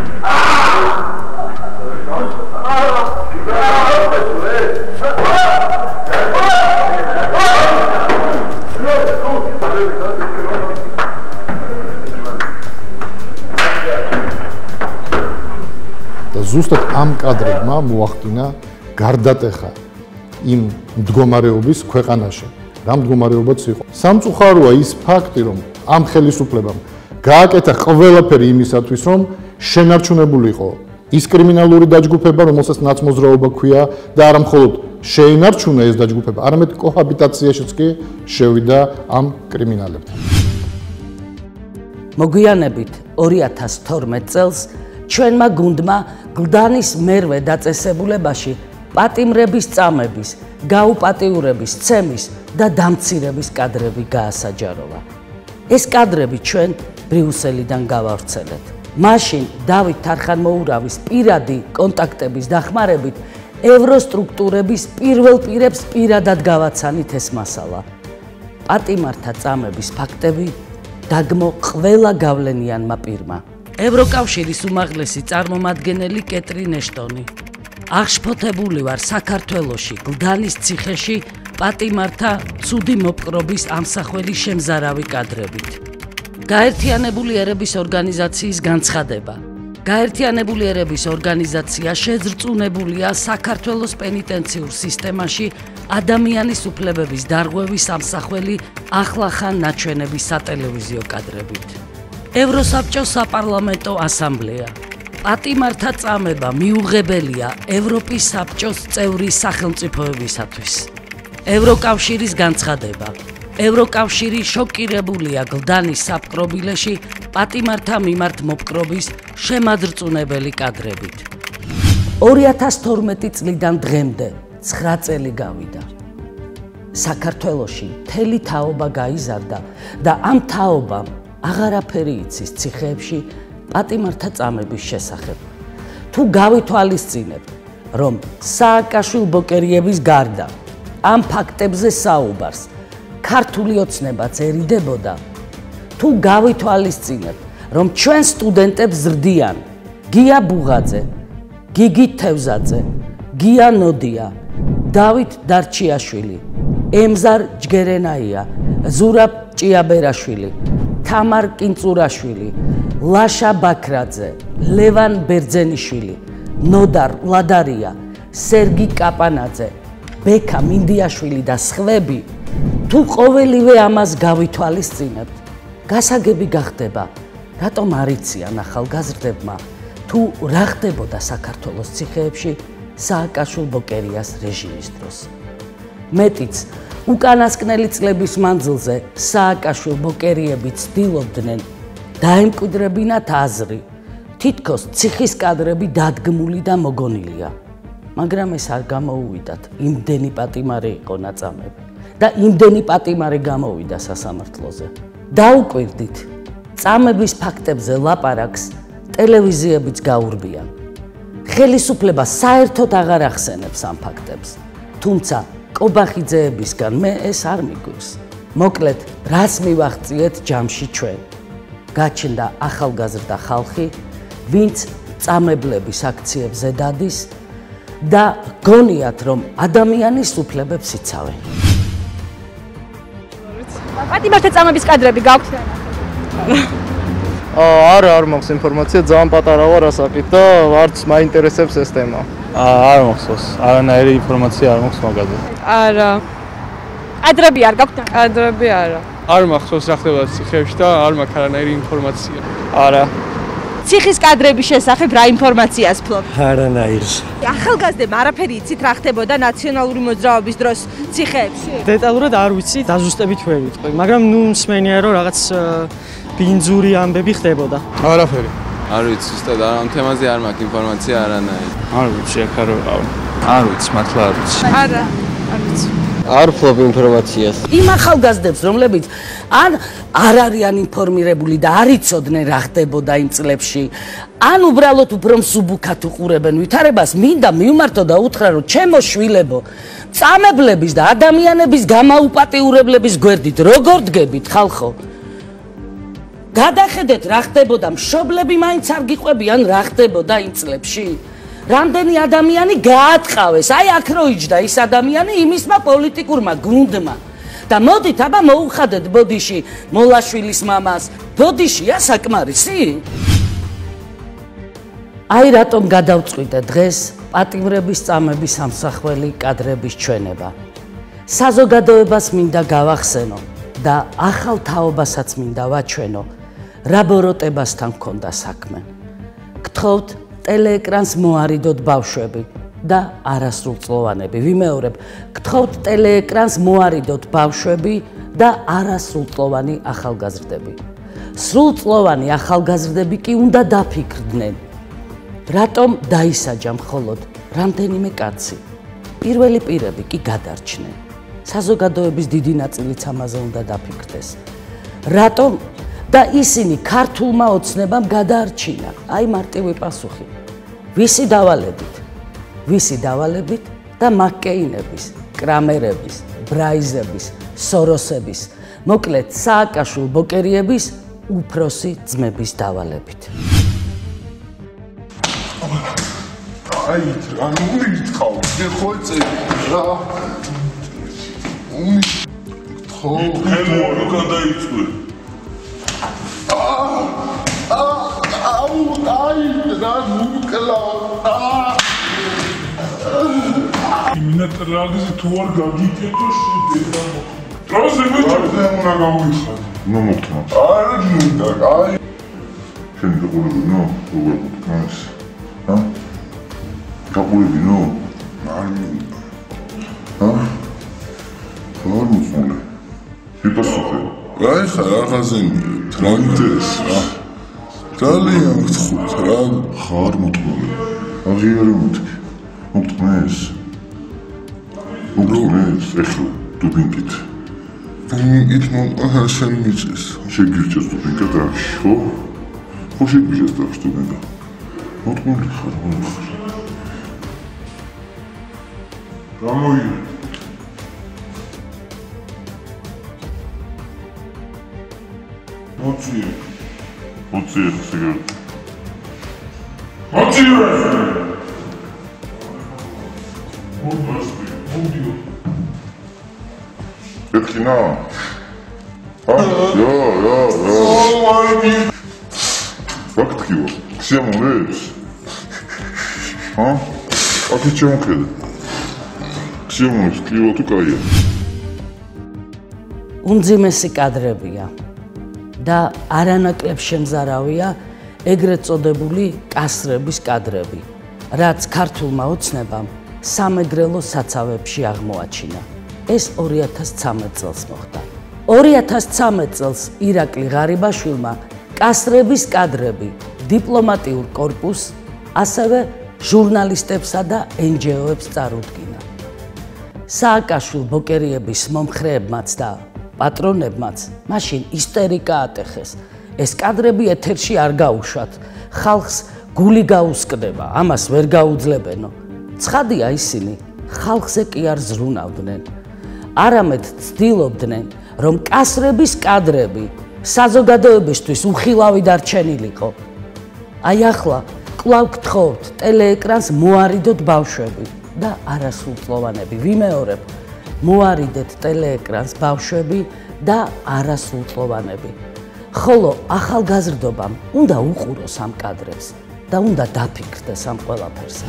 ზუსტად ამ კადრებმა მოახდინა გარდატეხა იმ მდგომარეობის ქვეყანაში. რა მდგომარეობაც იყო. სამწუხაროა ის ფაქტი, რომ ამ ხელისუფლებამ გააკეთა ყველაფერი იმისათვის, რომ შენარჩუნებულიყო ის კრიმინალური დაჯგუფება, რომელსაც ნაცმოძრაობა ჰქვია და არა მხოლოდ შეინარჩუნა ეს დაჯგუფება, არამედ კოჰაბიტაციაშიც კი შევიდა ამ კრიმინალებთან. მოგვიანებით ორი ათას თორმეტი წელს ჩვენმა გუნდმა გლდანის მერვე დაწესებულებაში პატიმრების წამების, გაუპატიურების, ცემის და დამცირების კადრები გაასაჯაროვა. ეს კადრები ჩვენ ბრიუსელიდან გავავრცელეთ. მაშინ დავით თარხანმოურავის პირადი კონტაქტების დახმარებით ევროსტრუქტურების პირველ პირებს პირადად გავაცანით ეს მასალა. პატიმართა წამების ფაქტები დაგმო ყველა გავლენიანმა პირმა. ევროკავშირის უმაღლესი წარმომადგენელი კეტრინ ეშტონი. აღშფოთებული ვარ საქართველოში, გლდანის ციხეში პატიმართა ცუდი მოპყრობის ამსახველი შემზარავი კადრებით. გაერთიანებული ერების ორგანიზაციის განცხადება. გაერთიანებული ერების ორგანიზაცია შეზრწუნებულია საქართველოს პენიტენციურ სისტემაში ადამიანის უფლებების დარღვევის ამსახველი ახლახან ნაჩვენების სატელევიზიო კადრებით. ევროსაბჭოს საპარლამენტო ასამბლეა. პატიმართა წამება მიუღებელია ევროპის საბჭოს წევრი სახელმწიფოებისათვის. ევროკავშირის განცხადება. ევროკავშირი შოკირებულია გლდანის საპყრობილეში პატიმართა მიმართ მოპყრობის შემაძრწუნებელი კადრებით. ორი ათას თორმეტი წლიდან დღემდე ცხრა წელი გავიდა. საქართველოში მთელი თაობა გაიზარდა და ამ თაობამ აღარაფერი იცის ციხეებში პატიმართა წამების შესახებ. თუ გავითვალისწინებთ, რომ სააკაშვილ-ბოკერიების გარდა ამ ფაქტებზე საუბარს ქართული ოცნებაც ერიდებოდა, თუ გავითვალისწინებთ, რომ ჩვენ სტუდენტებს ზრდიან გია ბუღაძე, გიგი თევზაძე, გია ნოდია, დავით დარჩიაშვილი, ემზარ ჯგერენაია, ზურაბ ჭიაბერაშვილი, თამარ კინწურაშვილი, ლაშა ბაქრაძე, ლევან ბერძენიშვილი, ნოდარ ლადარია, სერგი კაპანაძე, ბექა მინდიაშვილი და სხვები, თუ ყოველივე ამას გავითვალისწინებთ, გასაგები გახდება, რატომ არ იციან ახალგაზრდებმა, თუ რა ხდებოდა საქართველოს ციხეებში სააკაშვილ-ბოკერიას რეჟიმის დროს. მეტიც, უკანასკნელი წლების მანძილზე სააკაშვილ-ბოკერიები ცდილობდნენ დაემკვიდრებინათ აზრი, თითქოს ციხის კადრები დადგმული და მოგონილია. მაგრამ ეს არ გამოუვიდათ, იმდენი პატიმარი იყო ნაწამები და იმდენი პატიმარი გამოვიდა სასამართლოზე. დაუკვირდით, წამების ფაქტებზე ლაპარაკს ტელევიზიებიც გაურბიან. ხელისუფლება საერთოდ აღარ ახსენებს ამ ფაქტებს, თუმცა კობახიძეებისგან მე ეს არ მიგვირს. მოკლედ, რას მივაღწიეთ ჯამში ჩვენ? გაჩნდა ახალგაზრდა ხალხი, ვინც წამებლების აქციებზე დადის და გონიათ, რომ ადამიანის უფლებებს იცავენ. პატიმართა წამების კადრები გაქვთ? არა, არ მაქვს ინფორმაცია, ძალიან პატარა ვარ ასაკით და არც მაინტერესებს ეს თემა. არ მახსოვს, არანაირი ინფორმაცია არ მაქვს მაგაზე. არა. კადრები არ გაქვთ? კადრები არა. არ მახსოვს რა ხდება ციხეებში და არ მაქვს არანაირი ინფორმაცია. არა. ციხის კადრების შესახებ რა ინფორმაციას ფლობთ? არანაირს. ახალგაზრდებმა არაფერი იცით რა ხდებოდა ნაციონალური მოძრაობის დროს ციხეებში? დეტალურად არ ვიცი, დაზუსტებით ვერ ვიტყვი, მაგრამ ნუ მსმენია რომ რაღაც ბინძური ამბები ხდებოდა. არაფერი. არ ვიცი, ზუსტად ამ თემაზე არ მაქვს ინფორმაცია არანაირი. არ ვიცი, აქ არ ვიყავ. არ ვიცი, მართლა არ ვიცი. არა, არ ვიცი. არ ფლობ ინფორმაციას. იმ ახალგაზრდებს, რომლებიც ან არ არიან ინფორმირებული და არ იცოდნენ რა ხდებოდა იმ წლებში, ან უბრალოდ უფრო მსუბუქად უყურებენ ვითარებას, მინდა მივმართო და უთხრა, რომ ჩემო შვილებო, წამებლების და ადამიანების გამაუპატიურებლების გვერდით როგორ დგებით ხალხო? გადახედეთ რა ხდებოდა, მშობლები მაინც არ გიყვებიან რა ხდებოდა იმ წლებში? რამდენი ადამიანი გაატყავეს, აი აქ რო იჯდა ის ადამიანი იმისმა პოლიტიკურმა გუნდმა. და მოდით აბა მოუხადეთ ბოდიში მოლაშვილის მამას. ბოდიშია საკმარისი? აი რატომ გადავწყვიტე დღეს პატიმრების წამების სამსახველი კადრების ჩვენება. საზოგადოებას მინდა გავახსენო და ახალ თაობასაც მინდა ვაჩვენო, რა ბოროტებასთან მქონდა საქმე. გთხოვთ ტელეეკრანს მოარიდოთ ბავშვები და არასრულწლოვანები. ვიმეორებ, გთხოვთ ტელეეკრანს მოარიდოთ ბავშვები და არასრულწლოვანი ახალგაზრდები. სრულწლოვანი ახალგაზრდები კი უნდა დაფიქრდნენ, რატომ დაისაჯა მხოლოდ რამდენიმე კაცი. პირველი პირები კი გადარჩნენ. საზოგადოების დიდი ნაწილიც ამაზე უნდა დაფიქრდეს. რატომ და ისინი ქართულმა ოცნებამ გადაარჩინა? აი მარტივი პასუხი. ვისი დავალებით? ვისი დავალებით და მაკკეინების, კრამერების, ბრაიზების, სოროსების, მოკლედ სააკაშვილ-ბოკერიების უფროსი ძმების დავალებით. აი, რა მიგითხავ, ხო წელი რა. უმი ხო, ხო, რა გადაიწვე. აუ, აი, რა მუკლავ. იმინა ტრაგზი თუ არ გაგიკეთო შეიძლება. ტრაგზი მეჭირდა უნდა გავიხარ. ნუ მოხდა. არა, ნუ აი. შენ გიყურები, ნუ, როგორ გქონს? ჰა? გიყურები, ნუ? არ მინდა. ჰა? ხარ მოწმული. იპასუხე. აი ხა რაღაცა ტრანტეს რა. ძალიან გთხოვთ რა, ხარ მოწმული. აღიარე მეთქი. მოწმეს. მოწმეს ეხლა დუბინკით. დუბინკით მოყვა შენ მიწეს. შეგირჩეს დუბინკა დრაში, ხო? ხო შეგირჩეს დრაში დუბინკა. მოწმული ხარ, მოწმული. გამოიგე. მოწიე. მოწიე სიგარეტი. მოწიე. მოწიე. მოწიე. ეკინა. აა, ё, ё, ё. ოღონდ. ფაქტიო. შემოვლებს. ჰა? აკი ჩემქედა. შემოვლებს კილო თუ კაია. უმძიმესი კადრებია. და არანაკლებ შემზარავია ეგრეთ წოდებული კასრების კადრები, რაც ქართულმა ოცნებამ სამეგრელო საცავებში აღმოაჩინა. ეს ორი ათას ცამეტ წელს მოხდა. ორი ათას ცამეტ წელს ირაკლი ღარიბაშვილმა კასრების კადრები დიპლომატიურ კორპუსს, ასევე ჟურნალისტებსა და ენჯეოებს წარუდგინა. სააკაშვილ ბოკერიების მომხრეებმაც და პატრონებმაც მაშინ ისტერიკა ატეხეს. ეს კადრები ეთერში არ გაუშვათ, ხალხს გული გაუსკდება, ამას ვერ გაუძლებენო. ცხადია ისინი ხალხზე კი არ ზრუნავდნენ. არამედ ცდილობდნენ, რომ კასრების კადრები საზოგადოებისთვის უხილავი დარჩენილიყო. აი ახლა კვლავ გთხოვთ ტელეეკრანს მოარიდოთ ბავშვები და არასრულწლოვანები. ვიმეორებ, მოარიდეთ ტელეეკრანს ბავშვები და არასრულწლოვანები. ხოლო ახალგაზრდობამ უნდა უყუროს ამ კადრებს და უნდა დაფიქრდეს ამ ყველაფერზე.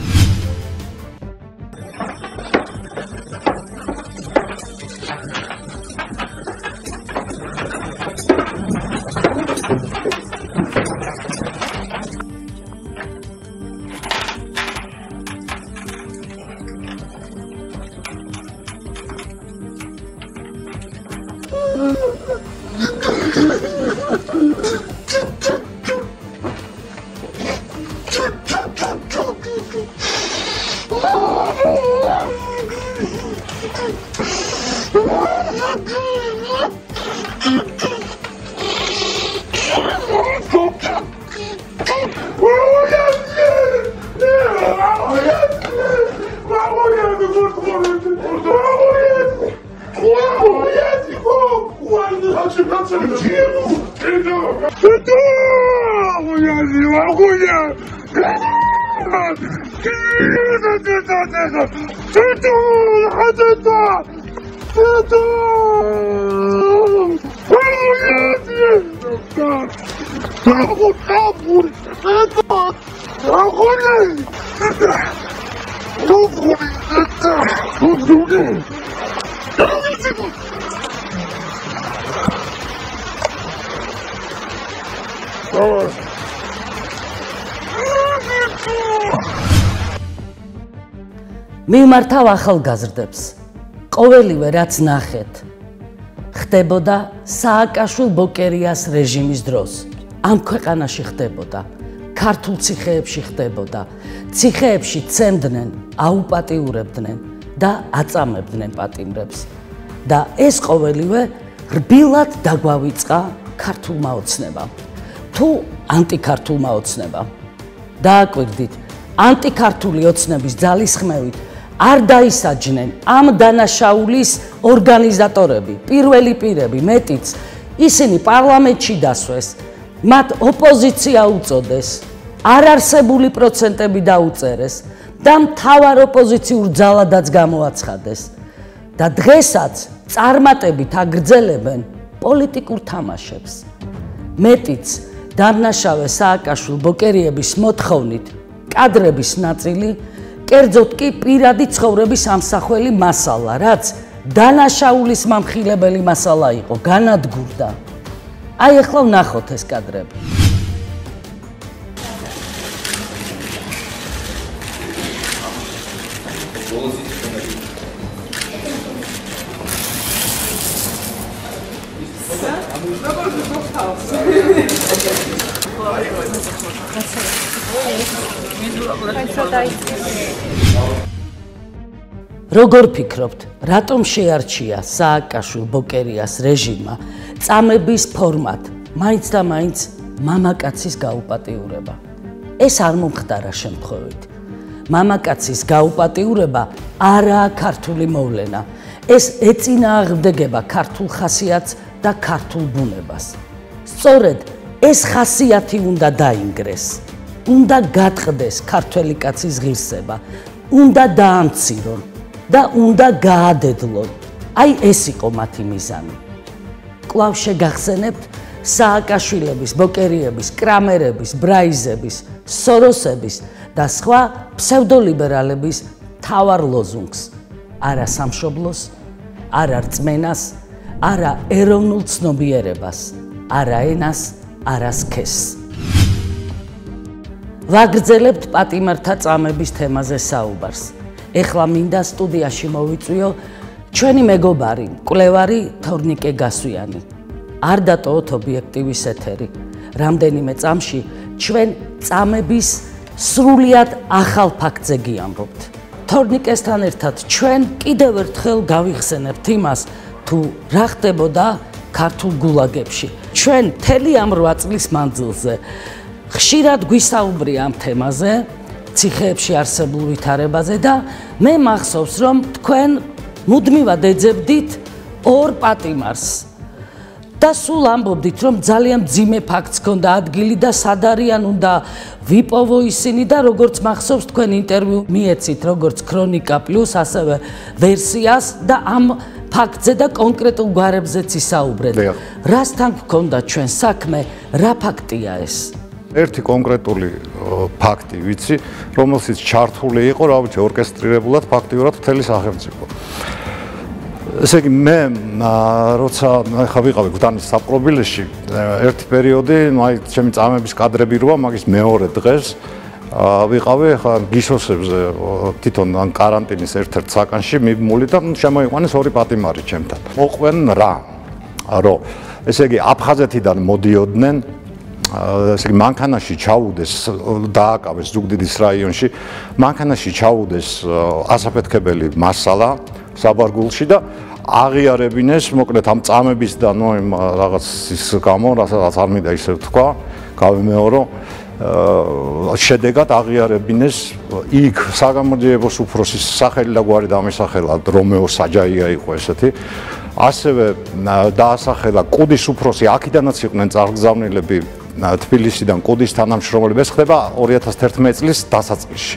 მიმართავ ახალგაზრდებს. ყოველივე რაც ნახეთ, ხდებოდა სააკაშვილ ბოკერიას რეჟიმის დროს. ამ ქვეყანაში ხდებოდა, ქართულ ციხეებში ხდებოდა. ციხეებში ცემდნენ, აუპატიურებდნენ და აწამებდნენ პატიმრებს. და ეს ყოველივე რბილად დაგვავიწყა ქართულმა ოცნებამ. თუ ანტიქართულმა ოცნებამ. დააკვირდით, ანტიქართული ოცნების ძალისხმევით არ დაისაჯნენ ამ დანაშაულის ორგანიზატორები, პირველი პირები, მეტიც ისინი პარლამენტში დასვეს, მათ ოპოზიცია უწოდეს, არარსებული პროცენტები დაუწერეს და მთავარ ოპოზიციურ ძალადაც გამოაცხადეს. და დღესაც წარმატებით აგრძელებენ პოლიტიკურ თამაშებს. მეტიც დამნაშავე სააკაშვილ ბოკერიების მოთხოვნით კადრების ნაწილი კერძოდ კი პირადი ცხოვრების ამსახველი მასალა, რაც დანაშაულის მამხილებელი მასალა იყო, განადგურდა. აი ახლა ვნახოთ ეს კადრები. როგორ ფიქრობთ, რატომ შეარჩია სააკაშვილ-ბოკერიას რეჟიმმა წამების ფორმატ, მაინც და მაინც მამაკაცის გაუპატიურება? ეს არ მომხდარა შემთხვევით. მამაკაცის გაუპატიურება არაა ქართული მოვლენა. ეს ეწინააღმდეგება ქართულ ხასიათს და ქართულ ბუნებას. სწორედ ეს ხასიათი უნდა დაინგრეს. უნდა გატყდეს ქართველი კაცის ღირსება, უნდა დაამცირონ და უნდა გაადედლონ. აი ეს იყო მათი მიზანი. კვლავ შეგახსენებთ სააკაშვილების, ბოკერიების, კრამერების, ბრაიზების, სოროსების და სხვა ფსევდოლიბერალების მთავარ ლოზუნგს: არა სამშობლოს, არა რწმენას, არა ეროვნულ ცნობიერებას, არა ენას, არა სქესს. ვაგრძელებთ პატიმართა წამების თემაზე საუბარს. ეხლა მინდა სტუდიაში მოვიწვიო ჩვენი მეგობარი, მკვლევარი თორნიკე გასვიანი. არ დატოვოთ ობიექტივის ეთერი. რამდენიმე წამში ჩვენ წამების სრულიად ახალ ფაქტზე გიამბობთ. თორნიკესთან ერთად ჩვენ კიდევ ერთხელ გავიხსენებთ იმას, თუ რა ხდებოდა ქართულ გულაგებში. ჩვენ მთელი ამ რვა წლის მანძილზე ხშირად გვისაუბრია ამ თემაზე, ციხეებში არსებულ ვითარებაზე და მე მახსოვს, რომ თქვენ მუდმივად ეძებდით ორ პატიმარს. და სულ ამბობდით, რომ ძალიან მძიმე ფაქტს ჰქონდა ადგილი და სად არიან, უნდა ვიპოვო ისინი და როგორც მახსოვს, თქვენ ინტერვიუ მიეცით, როგორც ქრონიკა პლუს, ასევე ვერსიას და ამ ფაქტზე და კონკრეტულ გვარებზეც ისაუბრეთ. რასთან გქონდა ჩვენ საქმე, რა ფაქტია ეს? ერთი კონკრეტული ფაქტი ვიცი, რომელსაც ჩართული იყო, რა ვიცი, ორკესტრირებულად ფაქტიურად მთელი სახელმწიფო. ესე იგი მე როცა ხა ვიყავი გვდანის საპყრობილეში, ერთი პერიოდი, აი ჩემი წამების კადრები როა, მაგის მეორე დღეს ვიყავი ხა გისოსებზე თვითონ ან კარანტინის ერთ-ერთ საკანში მიბმული და შემოიყვანეს ორი პატიმარი ჩემთან. მოყვენ რა, რომ ესე იგი აფხაზეთიდან მოდიოდნენ, ესე იგი მანქანაში ჩაუდეს, დააკავეს ზუგდიდის რაიონში, მანქანაში ჩაუდეს ასაფეთქებელი მასალა საბარგულში და აღიარებინეს, მოკლედ ამ წამების და ნუ იმ რაღაც ის გამო, რასაც არ მინდა ისე ვთქვა, გავიმეორო, შედეგად აღიარებინეს იქ საგამოძიებო უფროსის სახელი და გვარი დამისახელა რომეო საჯაია იყო ესეთი. ასევე დაასახელა კუდის უფროსი, აქედანაც იყვნენ წარგზავნილები თბილისიდან კუდის თანამშრომლები, ეს ხდება ორი ათას თერთმეტი წლის დასაწყისში.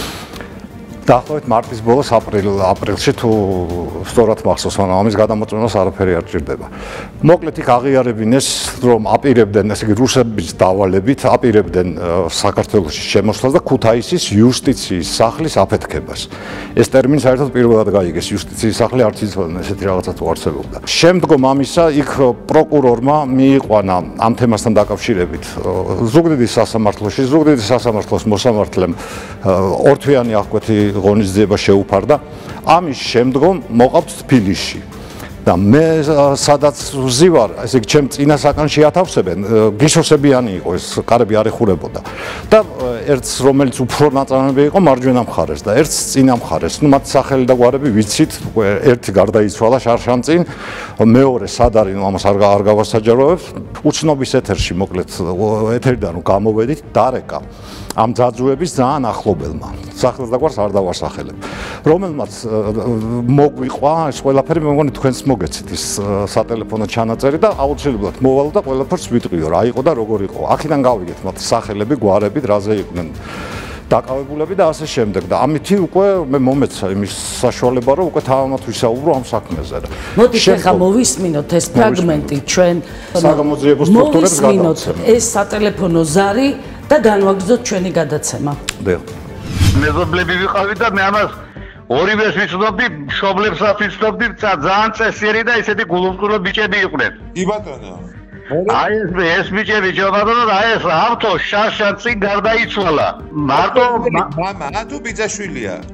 დაახლოებით მარტის ბოლოს აპრილში თუ სწორად მახსოვს, ანუ ამის გადამოწმებას არაფერი არ ჭირდება. მოკლედ იქ აღიარებინეს, რომ აპირებდნენ, ესე იგი რუსების დავალებით, აპირებდნენ საქართველოში შემოსვლას და ქუთაისის იუსტიციის სახლის აფეთქებას. ეს ტერმინი საერთოდ პირველად გაიგეს, იუსტიციის სახლი არც იცოდნენ ესეთი რაღაცა თუ არსებობდა. შემდგომ ამისა იქ პროკურორმა მიიყვანა ამ თემასთან დაკავშირებით ზუგდიდის სასამართლოში, ზუგდიდის სასამართლოს მოსამართლემ ორთვიანი აღკვეთი ღონისძიება შეუფარდა. ამის შემდგომ მოყავთ თბილისში. და მე სადაც ვზივარ, ესე იგი ჩემ წინა საკანში ათავსებენ, გისოსებიანი იყო ეს, კარები არ ეხურებოდა. და ერთს რომელიც უფრო ნაწამები იყო მარჯვენა მხარეს და ერთს წინა მხარეს. ნუ მათ სახელი და გვარები ვიცით, ერთი გარდაიცვალა შარშანწინ, მეორე სად არის, ნუ ამას არ არ გავასაჯაროებთ. უცნობის ეთერში მოკლედ ეთერიდან გამოვედით დარეკა ამ ძაძუების ძალიან ახლობელმა. სახელს და გვარს არ დავასახელებ. რომელმაც მოგვიყვა ეს ყველაფერი, მე მგონი თქვენს მოგეცით ის სატელეფონო ჩანაწერი და აუცილებლად მოვალ და ყველაფერს ვიტყვიო რა იყო და როგორ იყო. აქედან გავიგეთ მათ სახელები, გვარები, რაზე იყვნენ დაკავებულები და ასე შემდეგ და ამითი უკვე მე მომეცა იმის საშუალება რომ უკვე თავად ვისაუბრო ამ საქმეზე. მოდით ახლა მოვისმინოთ ეს ფრაგმენტი ჩვენ საგამოძიებო სტრუქტურებს გადავაცემთ. ეს სატელეფონო ზარი და განვაგრძოთ ჩვენი გადაცემა. დიახ. მეზობლები ვიყავით და მე ამას ორივეს ვიცნობდი, მშობლებსაც ვიცნობდი, ძალიან წესიერი და ისეთი გულუბრყურო ბიჭები იყვნენ. კი ბატონო. აი ეს ეს ბიჭები ჯობადო და აი ეს ავტო შარშან წინ გარდაიცვალა. მარტო მამა თუ ბიძაშვილია?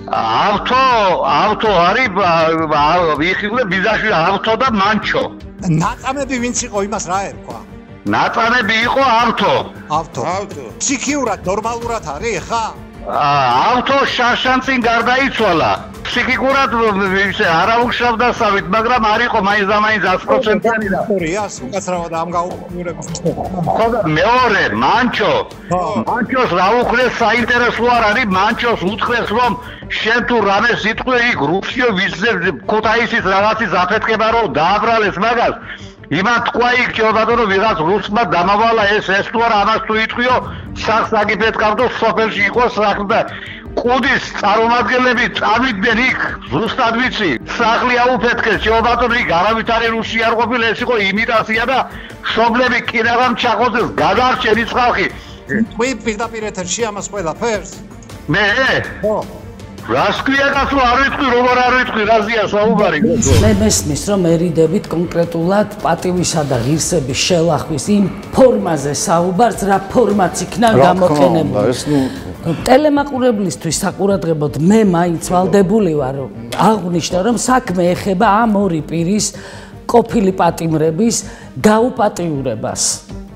ავთო, ავთო არის ვიხილე ბიზაშვილი ავთო და მანჩო. ნაწამები ვინც იყო იმას რა ერქვა? ნაწამები იყო ავთო. ავთო. ავთო. ფსიქიურად ნორმალურად არის ხა? ავთო შაშანწინ გარდაიცვალა. ფსიქიკურად ისე არა უხშავდა სავით, მაგრამ არ იყო მაინც და მაინც ათი პროცენტიანი და. ისტორიას უკაცრავად ამ გაუყურებს. ხო და მეორე მანჩო. მანჩოს რა უხრეს საინტერესო არ არის, მანჩოს უთხრეს რომ შენ თუ რამე სიტყვე იქ რუსიო ვიზზე ქუთაისის რაღაცის აფეთქება რომ დააბრალეს მაგას. იმან თქვა იქ ჯობადო ვიღაც რუსმა დამავალა ეს ეს თუ არა ამას თუ იტყვიო სახს აგიფეთქავდო სოფელში იყო სახლი და კუდის წარმომადგენლები წავიდნენ იქ ზუსტად ვიცი სახლი აუფეთქეს ჯობადო იქ არავითარი რუსი არ ყოფილა ეს იყო იმიტაცია და შობლები კირაღამ ჩახოძეს გადარჩენ ის ხალხი თქვი პირდაპირ ეთერში ამას ყველაფერს მე ხო რას ქვია გასულ არ ვიტყვი როგორ არ ვიტყვი რაზია საუბარი მე მესმის რომ ერიდებით კონკრეტულად პატივისა და ღირსების შელახვის იმ ფორმაზე საუბარს რა ფორმაც იქნა გამოყენებული ტელემაყურებლისთვის საყურადღებოდ მე მაინც ვალდებული ვარ აღვნიშნო რომ საქმე ეხება ამ ორი პირის ყოფილი პატიმრების გაუპატიურებას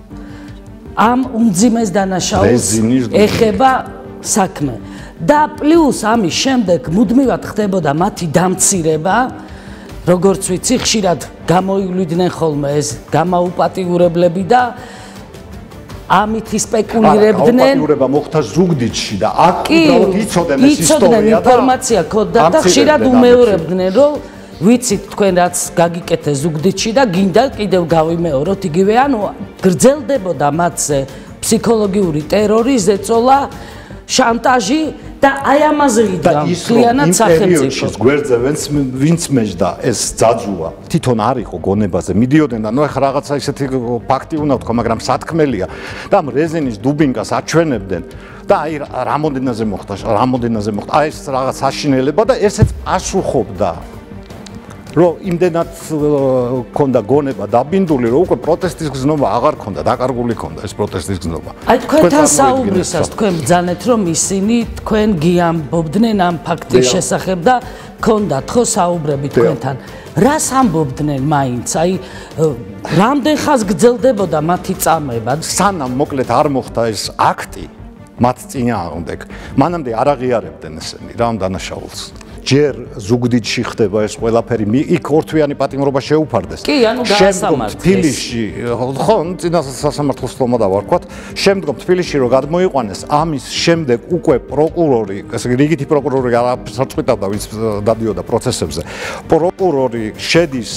ამ უმძიმეს დანაშაულს ეხება საქმე და პლუს ამის შემდეგ მუდმივად ხდებოდა მათი დამცირება, როგორც ვიცი, ხშირად გამოივლიდნენ ხოლმე ეს გამაუპატიურებლები და ამით სპეკულირებდნენ. გაუპატიურება მოხდა ზუგდიდში და აქ უბრალოდ იცოდნენ ეს ისტორია და ინფორმაცია ქონდა და ხშირად უმეორებდნენ, რომ ვიცით თქვენ რაც გაგიკეთე ზუგდიდში და გინდა კიდევ გავიმეოროთ იგივე, ანუ გრძელდებოდა მათზე ფსიქოლოგიური ტერორი, ზეწოლა, შანტაჟი და აი ამაზე იდგა მთლიანად სახელმწიფო. გვერდზე ვინც მეჯდა ეს ძაძუა თვითონ არ იყო გონებაზე მიდიოდნენ და ნუ ახლა რაღაცა ისეთი ფაქტი უნდა ვთქვა, მაგრამ სათქმელია და ამ რეზინის დუბინკას აჩვენებდნენ და აი რამოდენაზე მოხდა, რამოდენაზე მოხდა. აი ეს რაღაც საშინელება და ესეც პასუხობდა რომ იმდენად ქონდა გონება დაბინდული რომ უკვე პროტესტის გზნობა აღარ ქონდა, დაკარგული ქონდა ეს პროტესტის გზნობა. აი თქვენთან საუბრისას თქვენ ბძანეთ რომ ისინი თქვენ გიამბობდნენ ამ ფაქტის შესახებ და ქონდათ ხო საუბრები თქვენთან. რას ამბობდნენ მაინც? აი რამდენ ხანს გრძელდებოდა მათი წამება? სანამ მოკლედ არ მოხდა ეს აქტი მათ წინააღმდეგ, მანამდე არ აღიარებდნენ ესენი რა ამ დანაშაულს. ჯერ ზუგდიდში ხდება ეს ყველაფერი, იქ ორთვიანი პატიმრობა შეუფარდეს. კი, ანუ გაასამართლეს. თბილისში, ხო, წინა სასამართლოს ხლომა დავარქვათ, შემდგომ თბილისში რო გადმოიყვანეს, ამის შემდეგ უკვე პროკურორი, ესე იგი რიგითი პროკურორი არაფერწყვიტავდა, ვინც დადიოდა პროცესებზე. პროკურორი შედის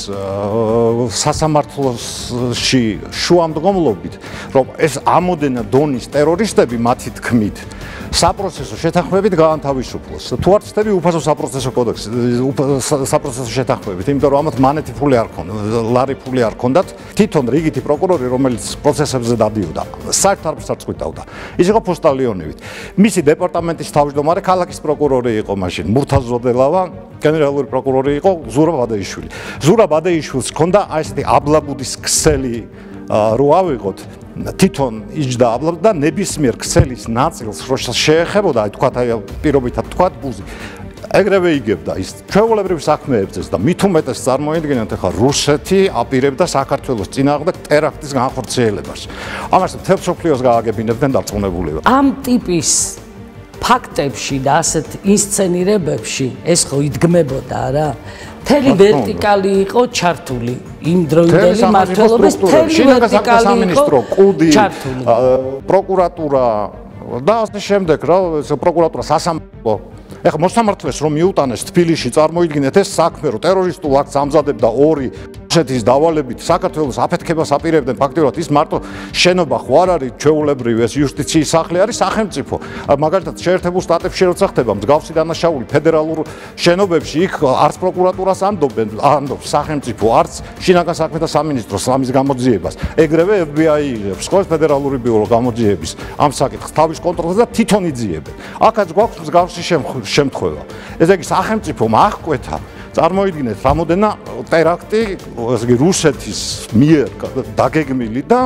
სასამართლოში შუამდგომლობით, რომ ეს ამოდენა დონის ტერორისტები მათი თქმით საპროცესო შეთანხმებით გაანთავისუფლოს. თუ არ ცდები უფასო საპროცესო კოდექსი, საპროცესო შეთანხმებით, იმიტომ რომ ამათ მანეთი ფული არ ქონდა, ლარი ფული არ ქონდათ, თვითონ რიგითი პროკურორი, რომელიც პროცესებზე დადიოდა, საერთოდ არ წარწყვიტავდა. ის იყო პოსტალიონივით. მისი დეპარტამენტის თავმჯდომარე ქალაქის პროკურორი იყო მაშინ, მურთაზ ზოდელავა, გენერალური პროკურორი იყო ზურაბ ბადეიშვილი. ზურაბ ბადეიშვილს ჰქონდა აი ესეთი აბლაბუდის ქსელი რო ავიღოთ თვითონ იჯდა აბლაბუდა და ნებისმიერ ქსელის ნაწილს რო შეეხებოდა, აი თქვათ აი პირობითად თქვათ ბუზი ეგრევე იგებდა ის ჩვეულებრივ საქმეებზეც და მით უმეტეს წარმოიდგინეთ ახლა რუსეთი აპირებდა საქართველოს წინააღმდეგ ტერაქტის განხორციელებას. ამას მთელ მსოფლიოს გააგებინებდნენ დარწმუნებული ვარ. ამ ტიპის ფაქტებში და ასეთ ინსცენირებებში ეს ხო იდგმებოდა რა? მთელი ვერტიკალი იყო ჩართული იმ დროინდელი მმართველობის მთელი ვერტიკალი იყო ჩართული. პროკურატურა და ასე შემდეგ რა, პროკურატურა სასამართლო ეხლა მოსამართლეს რომ მიუტანეს თბილისში წარმოიდგინეთ ეს საქმე რომ ტერორისტულ აქტს ამზადებდა ორი რუსეთის დავალებით საქართველოს აფეთქებას აპირებდნენ ფაქტიურად ის მარტო შენობა ხო არ არის ჩვეულებრივი ეს იუსტიციის სახლი არის სახელმწიფო მაგალითად შეერთებულ შტატებში როცა ხდება მსგავსი დანაშაული ფედერალურ შენობებში იქ არც პროკურატურას ანდობენ ანდობს სახელმწიფო არც შინაგან საქმეთა სამინისტროს ამის გამოძიებას ეგრევე ეფ ბი აი იღებს ხო ფედერალური ბიურო გამოძიების ამ საკითხს თავის კონტროლზე და თვითონ იძიებენ აქაც გვაქვს მსგავსი შემთხვევა ესე იგი სახელმწიფომ აღკვეთა წარმოიდგინეთ რამოდენა ტერაქტი ესე იგი რუსეთის მიერ დაგეგმილი და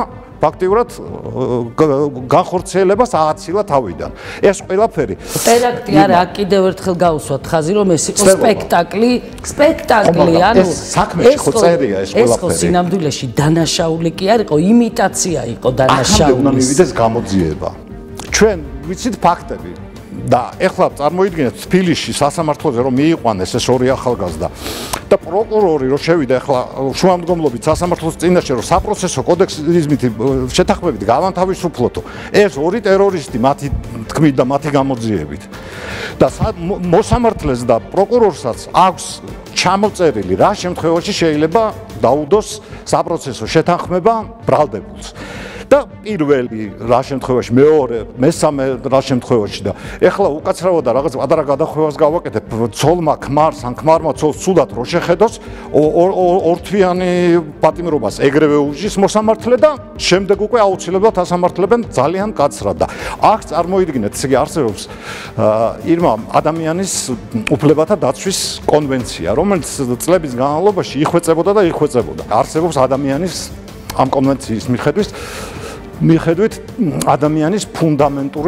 ფაქტიურად განხორციელებას ააცილა თავიდან. ეს ყველაფერი ტერაქტი არა, აქ კიდევ ერთხელ გავუსვათ ხაზი, რომ ეს იყო სპექტაკლი, სპექტაკლი, ანუ ეს საქმეში ხო წერია ეს ყველაფერი. ეს ხო სინამდვილეში დანაშაული კი არ იყო, იმიტაცია იყო დანაშაულის. აქამდე უნდა მივიდეს გამოძიება. ჩვენ ვიცით ფაქტები და ეხლა წარმოიდგინეთ თბილისში სასამართლოზე რომ მიიყვანეს ეს ორი ახალგაზრდა და პროკურორი რომ შევიდა ეხლა შუამდგომლობით სასამართლოს წინაშე რომ საპროცესო კოდექსის შეთანხმებით გავანთავისუფლოთ ეს ორი ტერორისტი მათი თქმით და მათი გამოძიებით და მოსამართლეს და პროკურორსაც აქვს ჩამოწერილი რა შემთხვევაში შეიძლება დაუდოს საპროცესო შეთანხმება ბრალდებულს და პირველი რა შემთხვევაში მეორე მესამე რა შემთხვევაში და ეხლა უკაცრავად და რაღაც პატარა გადახვევას გავაკეთებ ცოლმა ქმარს ან ქმარმა ცოლს ცუდად რო შეხედოს ორთვიანი პატიმრობას ეგრევე უჟის მოსამართლე და შემდეგ უკვე აუცილებლად ასამართლებენ ძალიან კაცრად და აქ წარმოიდგინეთ ესე იგი არსებობს ირმა ადამიანის უფლებათა დაცვის კონვენცია რომელიც წლების განმავლობაში იხვეწებოდა და იხვეწებოდა არსებობს ადამიანის ამ კონვენციის მიხედვით მიხედვით ადამიანის ფუნდამენტური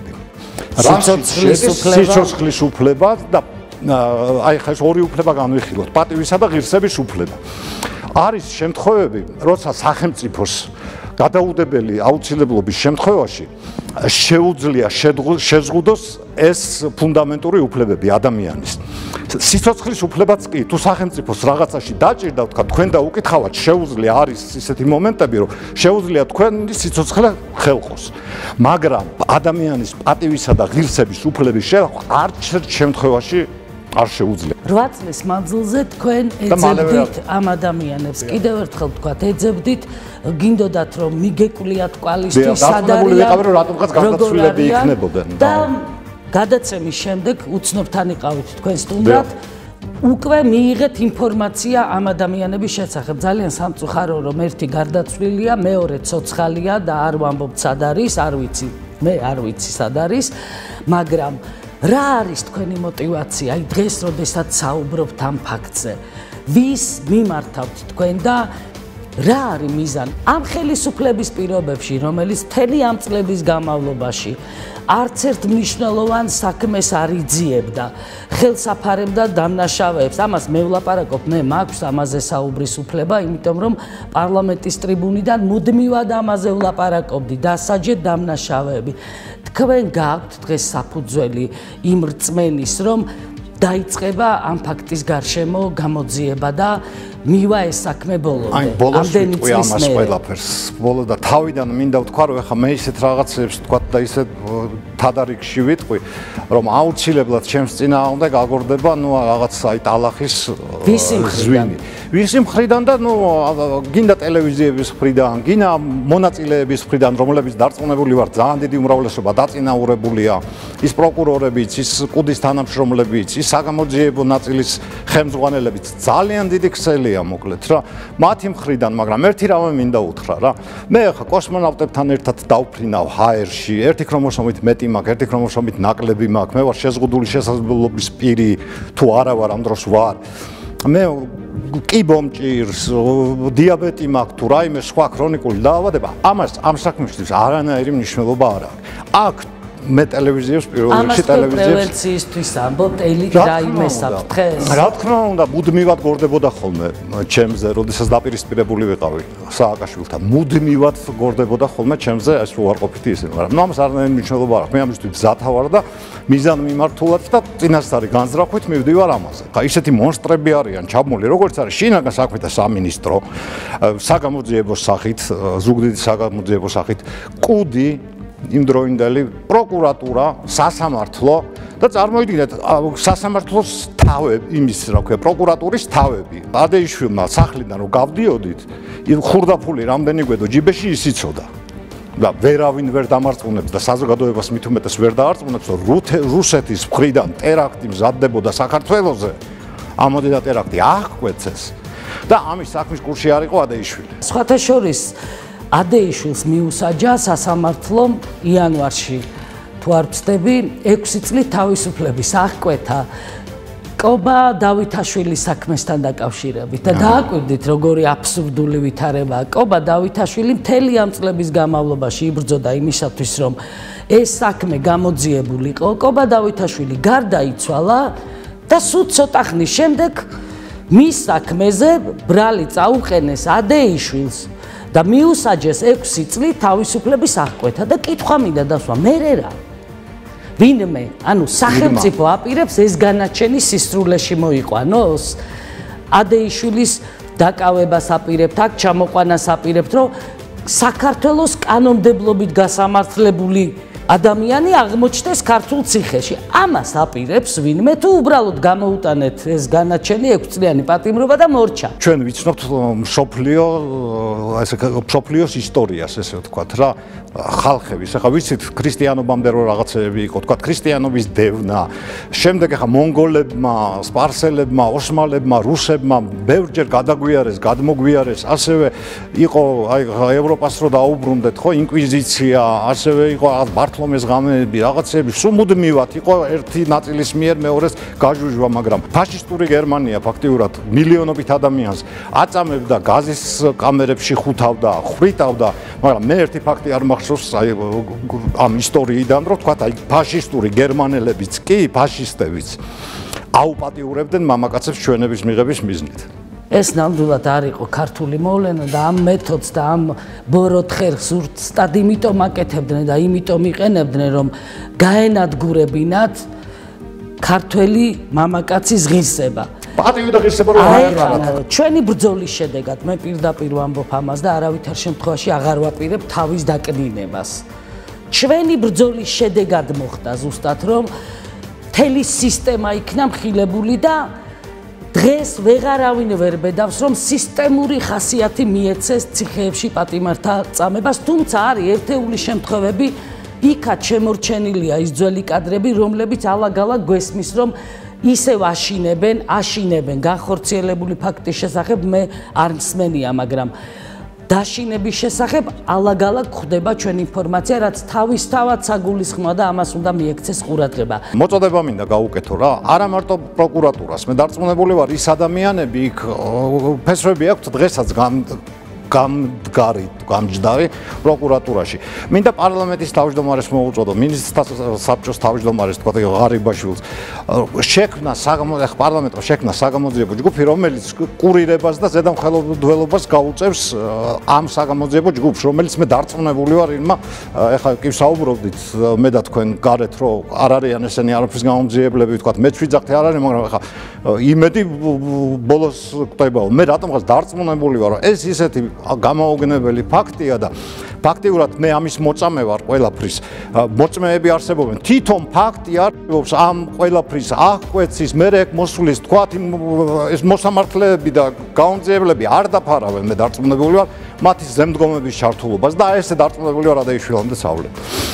სიცოცხლის უფლება და აი ხა ეს ორი უფლება განვიხილოთ პატივისა და ღირსების უფლება არის შემთხვევები როცა სახელმწიფოს გადაუდებელი აუცილებლობის შემთხვევაში შეუძლია შეზღუდოს ეს ფუნდამენტური უფლებები ადამიანის სიცოცხლის უფლებაც კი თუ სახელმწიფოს რაღაცაში დაჭირდა თქვა თქვენ და უკითხავთ შეუძლია არის ისეთი მომენტები რომ შეუძლია თქვენი სიცოცხლე ხელყოს მაგრამ ადამიანის პატივისა და ღირსების უფლების შეხვა არც ერთ შემთხვევაში არ შეუძლია. რვა წლის მანძილზე თქვენ ეძებდით ამ ადამიანებს. კიდევ ერთხელ ვთქვათ, ეძებდით, გინდოდათ რომ მიგეკულიათ კვალისთვის სადარია. რატომღაც გარდაცვლილები იქნებოდნენ. და გადაცემის შემდეგ უცნობთან იყავით თქვენ სტუმრად. უკვე მიიღეთ ინფორმაცია ამ ადამიანების შესახებ. ძალიან სამწუხარო რომ ერთი გარდაცვლილია, მეორე ცოცხალია და არ ვამბობ სად არის, არ ვიცი. მე არ ვიცი სად არის, მაგრამ რა არის თქვენი мотиваცია? აი დღეს როდესაც საუბრობთ ამ ფაქტზე, ვის მიმართავთ თქვენ და რა არის მიზანი ამ ხელისუფლების პირობებში, რომელიც მთელი ამ წლების განმავლობაში არც ერთ მნიშვნელოვან საქმეს არ იძიებდა, ხელს აფარებდა დამნაშავეებს. ამას მე ვლაპარაკობ, მე მაქვს ამაზე საუბრის უფლება, იმიტომ რომ პარლამენტის ტრიბუნიდან მუდმივად ამაზე ვლაპარაკობდი, დასაჯეთ დამნაშავეები. თქვენ გაქვთ დღეს საფუძველი იმ რწმენის, რომ დაიწყება ამ ფაქტის გარშემო გამოძიება და მივა ეს საქმე ბოლომდე. აი ბოლოს ვიტყვი ამას ყველაფერს. ბოლო და თავიდან მინდა ვთქვა, რომ ეხა მე ისეთ რაღაცებს ვთქვა და ისე თადარიგში ვიტყვი, რომ აუცილებლად ჩემს წინააღმდეგ აგორდება, ნუ რაღაც აი ტალახის ზვინი. ვისი მხრიდან და ნუ გინდა ტელევიზიების მხრიდან, გინდა მონაწილეების მხრიდან, რომლებიც დარწმუნებული ვარ, ძალიან დიდი უმრავლესობა დაწინაურებულია. ის პროკურორებიც, ის კუდის თანამშრომლებიც, ის საგამოძიებო ნაწილის ხელმძღვანელებიც ძალიან დიდი ქსელია მოკლედ რა. მათი მხრიდან, მაგრამ ერთი რამე მინდა უთხრა რა. მე ხა კოსმონავტებთან ერთად დავფრინავ ჰაერში, ერთი ქრომოსომით მეტი მაქვს, ერთი ქრომოსომით ნაკლები მაქვს. მე ვარ შეზღუდული შესაძლებლობის პირი, თუ არა ვარ ამ დროს ვარ. მე კიბომჭირს, დიაბეტი მაქვს, თუ რაიმე სხვა ქრონიკული დაავადება, ამას ამ საქმისთვის არანაირი მნიშვნელობა არ აქვს. აქ მე ტელევიზიებს პირველ რიგში ტელევიზიებს პრევენციისთვის ამბობთ ელი დაიმესავთ დღეს. რა თქმა უნდა, მუდმივად გორდებოდა ხოლმე ჩემზე, როდესაც დაპირისპირებული ვიყავი სააკაშვილთან. მუდმივად გორდებოდა ხოლმე ჩემზე ეს უარყოფითი ისე, მაგრამ ნუ ამას არანაირი მნიშვნელობა არ აქვს. მე ამისთვის მზათა ვარ და მიზან მიმართულად და წინასწარი განზრახვით მივდივარ ამაზე. ხა ისეთი მონსტრები არიან ჩაბმული, როგორც არის შინაგან საქმეთა სამინისტრო, საგამოძიებო სახით, ზუგდიდის საგამოძიებო სახით, კუდი იმდროინდელი პროკურატურა, სასამართლო და წარმოიდგინეთ სასამართლოს თავები, იმის რა ქვია, პროკურატურის თავები. ადეიშვილმა სახლიდან რომ გავდიოდით, ხურდაფული რამდენი გვედო ჯიბეში ისიცოდა. და ვერავინ ვერ დამარწმუნებს და საზოგადოებას მით უმეტეს ვერ დაარწმუნებს, რომ რუსეთის მხრიდან ტერაქტი მზადდებოდა საქართველოზე. ამოდედა ტერაქტი აღკვეცეს და ამის საქმის კურსი არ იყო ადეიშვილი. სხვათა შორის ადეიშვილს მიუსაჯა სასამართლომ იანვარში თუ არ ვცდები ექვსი წლით თავისუფლების აღკვეთა კობა დავითაშვილის საქმესთან დაკავშირებით და დააკვირდით როგორი აბსურდული ვითარებაა. კობა დავითაშვილი მთელი ამ წლების განმავლობაში იბრძოდა იმისათვის რომ ეს საქმე გამოძიებულიყო. კობა დავითაშვილი გარდაიცვალა და სულ ცოტა ხნის შემდეგ მის საქმეზე ბრალი წაუყენეს ადეიშვილს და მიუსაჯეს ექვსი წლით თავისუფლების აღკვეთა და კითხვა მინდა დასვა მე რა ვინმე ანუ სახელმწიფო აპირებს ეს განაჩენი სისრულეში მოიყვანოს ადეიშვილის დაკავებას აპირებთ აქ ჩამოყვანას აპირებთ რომ საქართველოს კანონმდებლობით გასამართლებული ადამიანი აღმოჩნდეს ქართულ ციხეში. ამას აპირებს ვინმე თუ უბრალოდ გამოუტანეთ ეს განაჩენი ექვსწლიანი პატიმრობა და მორჩა. ჩვენ ვიცნობთ მსოფლიო ესე მსოფლიოს ისტორიას ესე ვთქვათ რა ხალხების. ახლა ვიცით ქრისტიანობამდე რო რაღაცები იყო, ვთქვათ ქრისტიანობის დევნა. შემდეგ ახლა მონგოლებმა, სპარსელებმა, ოსმალებმა, რუსებმა ბევრჯერ გადაგვიარეს, გადმოგვიარეს. ასევე იყო აი ევროპას რო დაუბრუნდეთ, ხო ინკვიზიცია, ასევე იყო ბართლომეს ღამეები, რაღაცები, სულ მუდმივად იყო ერთი ნაწილის მიერ მეორეს გაჟუჟვა, მაგრამ ფაშისტური გერმანია ფაქტიურად მილიონობით ადამიანს აწამებდა, გაზის კამერებში ხუთავდა, ხრიტავდა, მაგრამ მე ერთი ფაქტი არ მახსოვს აი ამ ისტორიიდან, რომ თქვა აი ფაშისტური გერმანელებიც კი, ფაშისტებიც აუპატიურებდნენ მამაკაცებს ჩვენების მიღების მიზნით. ეს ნამდვილად არ იყო ქართული მოვლენა და ამ მეთოდს და ამ ბოროტხერხს ზუსტად იმიტომ აკეთებდნენ და იმიტომ იყენებდნენ რომ გაენადგურებინათ ქართველი მამაკაცის ღირსება. პატივი და ღირსება რომ აღარ ჩვენი ბრძოლის შედეგად მე პირდაპირ ვამბობ ამას და არავითარ შემთხვევაში აღარ ვაპირებ თავის დაკნინებას. ჩვენი ბრძოლის შედეგად მოხდა ზუსტად რომ მთელი სისტემა იქნა მხილებული და დღეს ვეღარავინ ვერ ბედავს რომ სისტემური ხასიათი მიეცეს ციხეებში პატიმართა წამებას, თუმცა არის ერთეული შემთხვევები, იქაც შემორჩენილია ის ძველი კადრები, რომლებიც ალაგ-ალაგ გვესმის რომ ისევ აშინებენ, აშინებენ განხორციელებული ფაქტის შესახებ მე არ მსმენია, მაგრამ დაშინების შესახებ ალაგ-ალაგ ხდება ჩვენ ინფორმაცია, რაც თავისთავად საგულისხმოა და ამას უნდა მიექცეს ყურადღება. მოწოდება მინდა გაუკეთო რა, არა მარტო პროკურატურას, მე დარწმუნებული ვარ ის ადამიანები იქ ფესვები აქვთ დღესაც გამდგარი, გამჯდარი პროკურატურაში. მინდა პარლამენტის თავმჯდომარეს მოუწოდო, მინისტრთა საბჭოს თავმჯდომარეს თქვა ღარიბაშვილს. შექმნა საგამოძიებო პარლამენტმა შექმნა საგამოძიებო ჯგუფი, რომელიც კურირებას და ზედამხედველობას გაუწევს ამ საგამოძიებო ჯგუფს, რომელიც მე დარწმუნებული ვარ, იმმა ეხლა კი საუბრობდით მე და თქვენ გარეთ, რომ არ არიან ესენი არაფრის გამომძიებლები, თქვა მეც ვიძახთი არ არის, მაგრამ ეხლა იმედი ბოლოს კვდებაო. მე რატომღაც დარწმუნებული ვარ, რომ ეს ისეთი გამოუგნებელი ფაქტია და ფაქტიურად მე ამის მოწამე ვარ ყველაფრის. მოწმეები არსებობენ. თვითონ ფაქტი არსებობს ამ ყველაფრის აღკვეცის, მე ეგ მოსulis თქვა ეს მოსამართლეები და გაუმძიებლები არ დაფარავენ, მე დარწმუნებული ვარ მათი ზემდგომების ჩართულობას და ესე დარწმუნებული ვარ ადეიშვილამდე სავლე.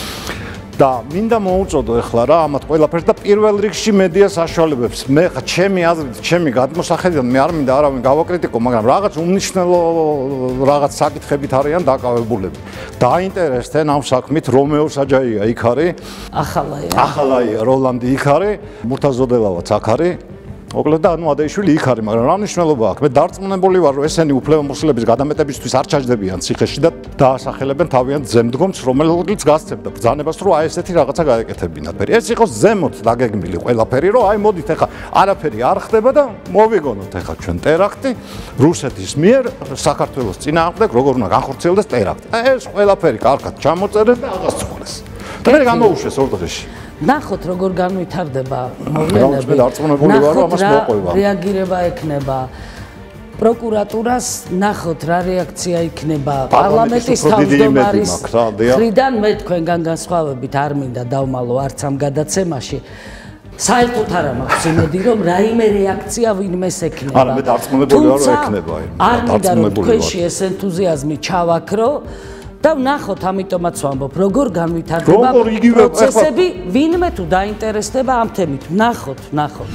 და მინდა მოუწოდო ეხლა რა ამათ ყველაფერს და პირველ რიგში მედიას საშუალებებს. მე ხა ჩემი აზრით, ჩემი გადმოსახედიდან მე არ მინდა არავინ გავაკრიტიკო, მაგრამ რაღაც უმნიშვნელო რაღაც საკითხებით არიან დაკავებულები. დაინტერესდნენ ამ საქმით რომეო საჯაია იქ არის, ახალაია. ახალაია როლანდი იქ არის, მურთაზოდელავაც აქ არის. მოკლედ და ანუ ადეიშვილი იქ არის, მაგრამ რა მნიშვნელობა აქვს? მე დარწმუნებული ვარ, რომ ესენი უფლებამოსილების გადამეტებისთვის არ ჩაჯდებიან ციხეში და დაასახელებენ თავიანთ ზემდგომს, რომელიც გასცემდა ბრძანებას, რომ აი ესეთი რაღაცა გაეკეთებინათ. ეს იყოს ზემოთ დაგეგმილი ყველაფერი, რომ აი მოდით ახლა არაფერი არ ხდება და მოვიგონოთ ახლა ჩვენ ტერაქტი რუსეთის მიერ საქართველოს წინააღმდეგ, როგორ უნდა განხორციელდეს ტერაქტი. ეს ყველაფერი კარგად ჩამოწერეს და აღასრულეს. და მე გამოუშვეს ორ დღეში. ნახოთ როგორ განვითარდება მოვლენები. ნახოთ რა რეაგირება ექნება პროკურატურას, ნახოთ რა რეაქცია იქნება პარლამენტის თავმჯდომარის მხრიდან. მე თქვენგან განსხვავებით არ მინდა დავმალო არც ამ გადაცემაში. საერთოდ არ მაქვს იმედი რომ რაიმე რეაქცია ვინმეს ექნება. არა, მე დარწმუნებული ვარ რომ ექნება. არ მინდა რომ თქვენში ეს ენთუზიაზმი ჩავაქრო. და ვნახოთ, ამიტომაც ვამბობ, როგორ განვითარდება პროცესები, ვინმე თუ დაინტერესდება ამ თემით. ვნახოთ, ვნახოთ.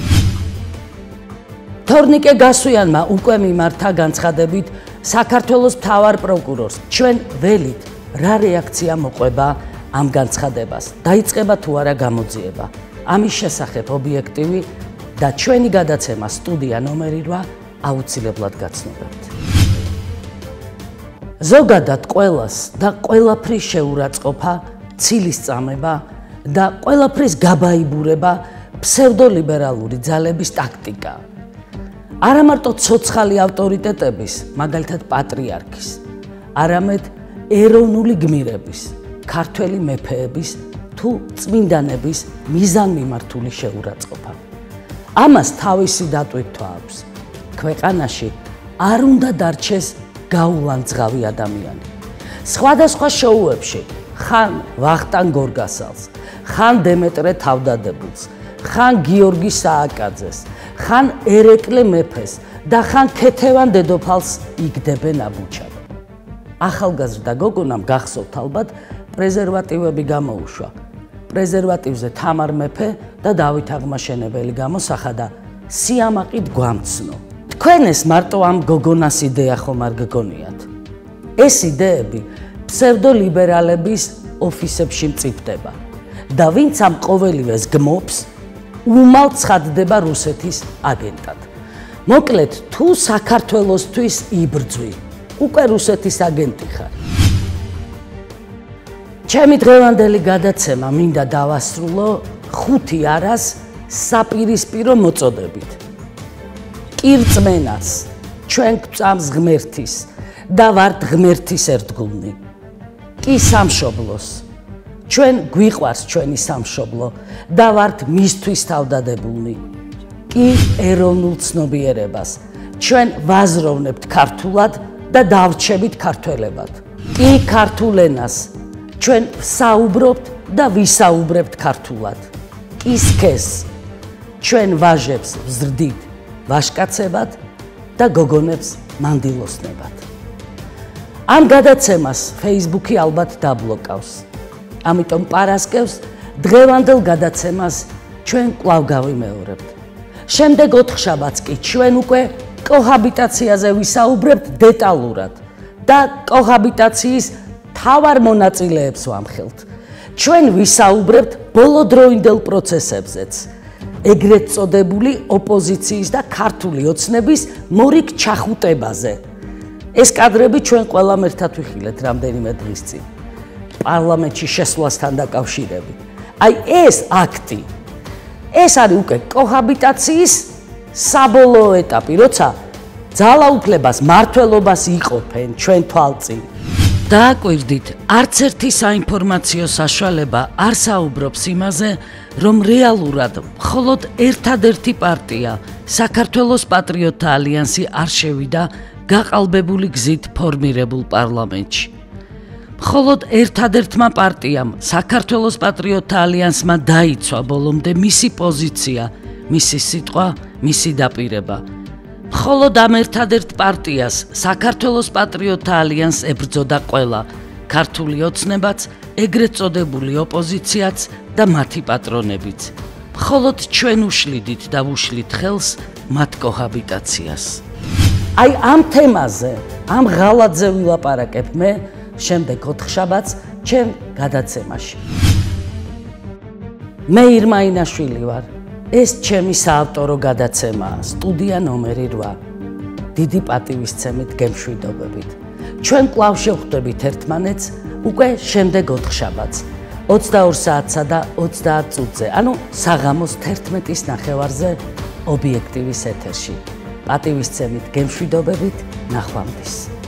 თორნიკე გასვიანმა უკვე მიმართა განცხადებით საქართველოს მთავარ პროკურორს. ჩვენ ველით რა რეაქცია მოყვება ამ განცხადებას? დაიწყება თუ არა გამოძიება? ამის შესახებ ობიექტივი და ჩვენი გადაცემა სტუდია ნომერი რვა აუცილებლად გაცნობებთ. ზოგადად ყველას და ყველაფრის შეურაცხყოფა, ცილის წამება და ყველაფრის გაბაიბურება ფსევდოლიბერალური ძალების ტაქტიკაა. არა მარტო ცოცხალი ავტორიტეტების, მაგალითად პატრიარქის, არამედ ეროვნული გმირების, ქართველი მეფეების თუ წმინდანების მიზანმიმართული შეურაცხყოფა. ამას თავისი დატვირთვა აქვს. ქვეყანაში არ უნდა დარჩეს გაულანძღავი ადამიანი. სხვადასხვა შოუებში ხან ვახტანგ გორგასალს, ხან დემეტრე თავდადებულს, ხან გიორგი სააკაძეს, ხან ერეკლე მეფეს და ხან ქეთევან დედოფალს იგდებენ აბუჩად. ახალგაზრდა გოგონამ გახსოვთ ალბათ პრეზერვატივები გამოუშვა. პრეზერვატივზე თამარ მეფე და დავით აღმაშენებელი გამოსახა და სიამაყით გვამცნო. თქვენ ეს მარტო ამ გოგონას იდეა ხომ არ გგონიათ? ეს იდეები ფსევდოლიბერალების ოფისებში მწიფდება და ვინც ამ ყოველივეს გმობს, უმალ ცხადდება რუსეთის აგენტად. მოკლედ, თუ საქართველოსთვის იბრძვი, უკვე რუსეთის აგენტი ხარ. ჩემი დღევანდელი გადაცემა მინდა დავასრულო ხუთი არას საპირისპირო მოწოდებით. კირწმენას, ჩვენ გვწამს ღმერთის და ვართ ღმერთის ერთგულნი. კი სამშობლოს, ჩვენ გვიყვარს ჩვენი სამშობლო და ვართ მისთვის თავდადებულნი. კი ეროვნულ ცნობიერებას, ჩვენ ვაზროვნებთ ქართულად და დავრჩებით ქართველებად. კი ქართულ ენას, ჩვენ ვსაუბრობთ და ვისაუბრებთ ქართულად. კი სქესს, ჩვენ ვაჟებს ვზრდით ვაშკაცებად და გოგონებს მანდილოსნებად. ამ გადაცემას Facebook-ი ალბათ დაბლოკავს. ამიტომ პარასკევს დღევანდელ გადაცემას ჩვენ კვლავ გავიმეორებთ. შემდეგ ოთხშაბათს კი ჩვენ უკვე კოჰაბიტაციაზე ვისაუბრებთ დეტალურად და კოჰაბიტაციის თავარ მონაწილეებს ვამხელთ. ჩვენ ვისაუბრებთ ბოლოდროინდელ პროცესებზეც, ეგრეთ წოდებული ოპოზიციის და ქართული ოცნების მორიგ ჩახუტებაზე. ეს კადრები ჩვენ ყველამ ერთად ვიხილეთ რამდენიმე დღის წინ. პარლამენტში შესვლასთან დაკავშირებით. აი ეს აქტი, ეს არის უკვე კოჰაბიტაციის საბოლოო ეტაპი, როცა ძალაუფლებას, მართლობას იყოფენ ჩვენ თვალწინ. დააკვირდით, არც ერთი საინფორმაციო საშუალება არ საუბრობს იმაზე, რომ რეალურად მხოლოდ ერთადერთი პარტია, საქართველოს პატრიოტთა ალიანსი არ შევიდა გაყალბებული გზით ფორმირებულ პარლამენტში. მხოლოდ ერთადერთმა პარტიამ, საქართველოს პატრიოტთა ალიანსმა დაიცვა ბოლომდე მისი პოზიცია, მისი სიტყვა, მისი დაპირება. მხოლოდ ამ ერთადერთ პარტიას, საქართველოს პატრიოტთა ალიანსს ებრძოდა ყველა, ქართული ოცნებაც, ეგრეთ წოდებული ოპოზიციაც და მათი პატრონებიც. მხოლოდ ჩვენ უშლიდით და ვუშლით ხელს მათ კოჰაბიტაციას. აი ამ თემაზე, ამ ღალატზე ვილაპარაკებ მე შემდეგ ოთხშაბათს ჩემ გადაცემაში. მე ირმა ინაშვილი ვარ. ეს ჩემი საავტორო გადაცემაა, სტუდია ნომერი რვა. დიდი პატივისცემით გემშვიდობებით. ჩვენ კვლავ შევხვდებით ერთმანეთს უკვე შემდეგ ოთხშაბათს, ოცდაორ საათსა და ოცდაათ წუთზე, ანუ საღამოს თერთმეტის ნახევარზე ობიექტივის ეთერში. პატივისცემით გემშვიდობებით, ნახვამდის.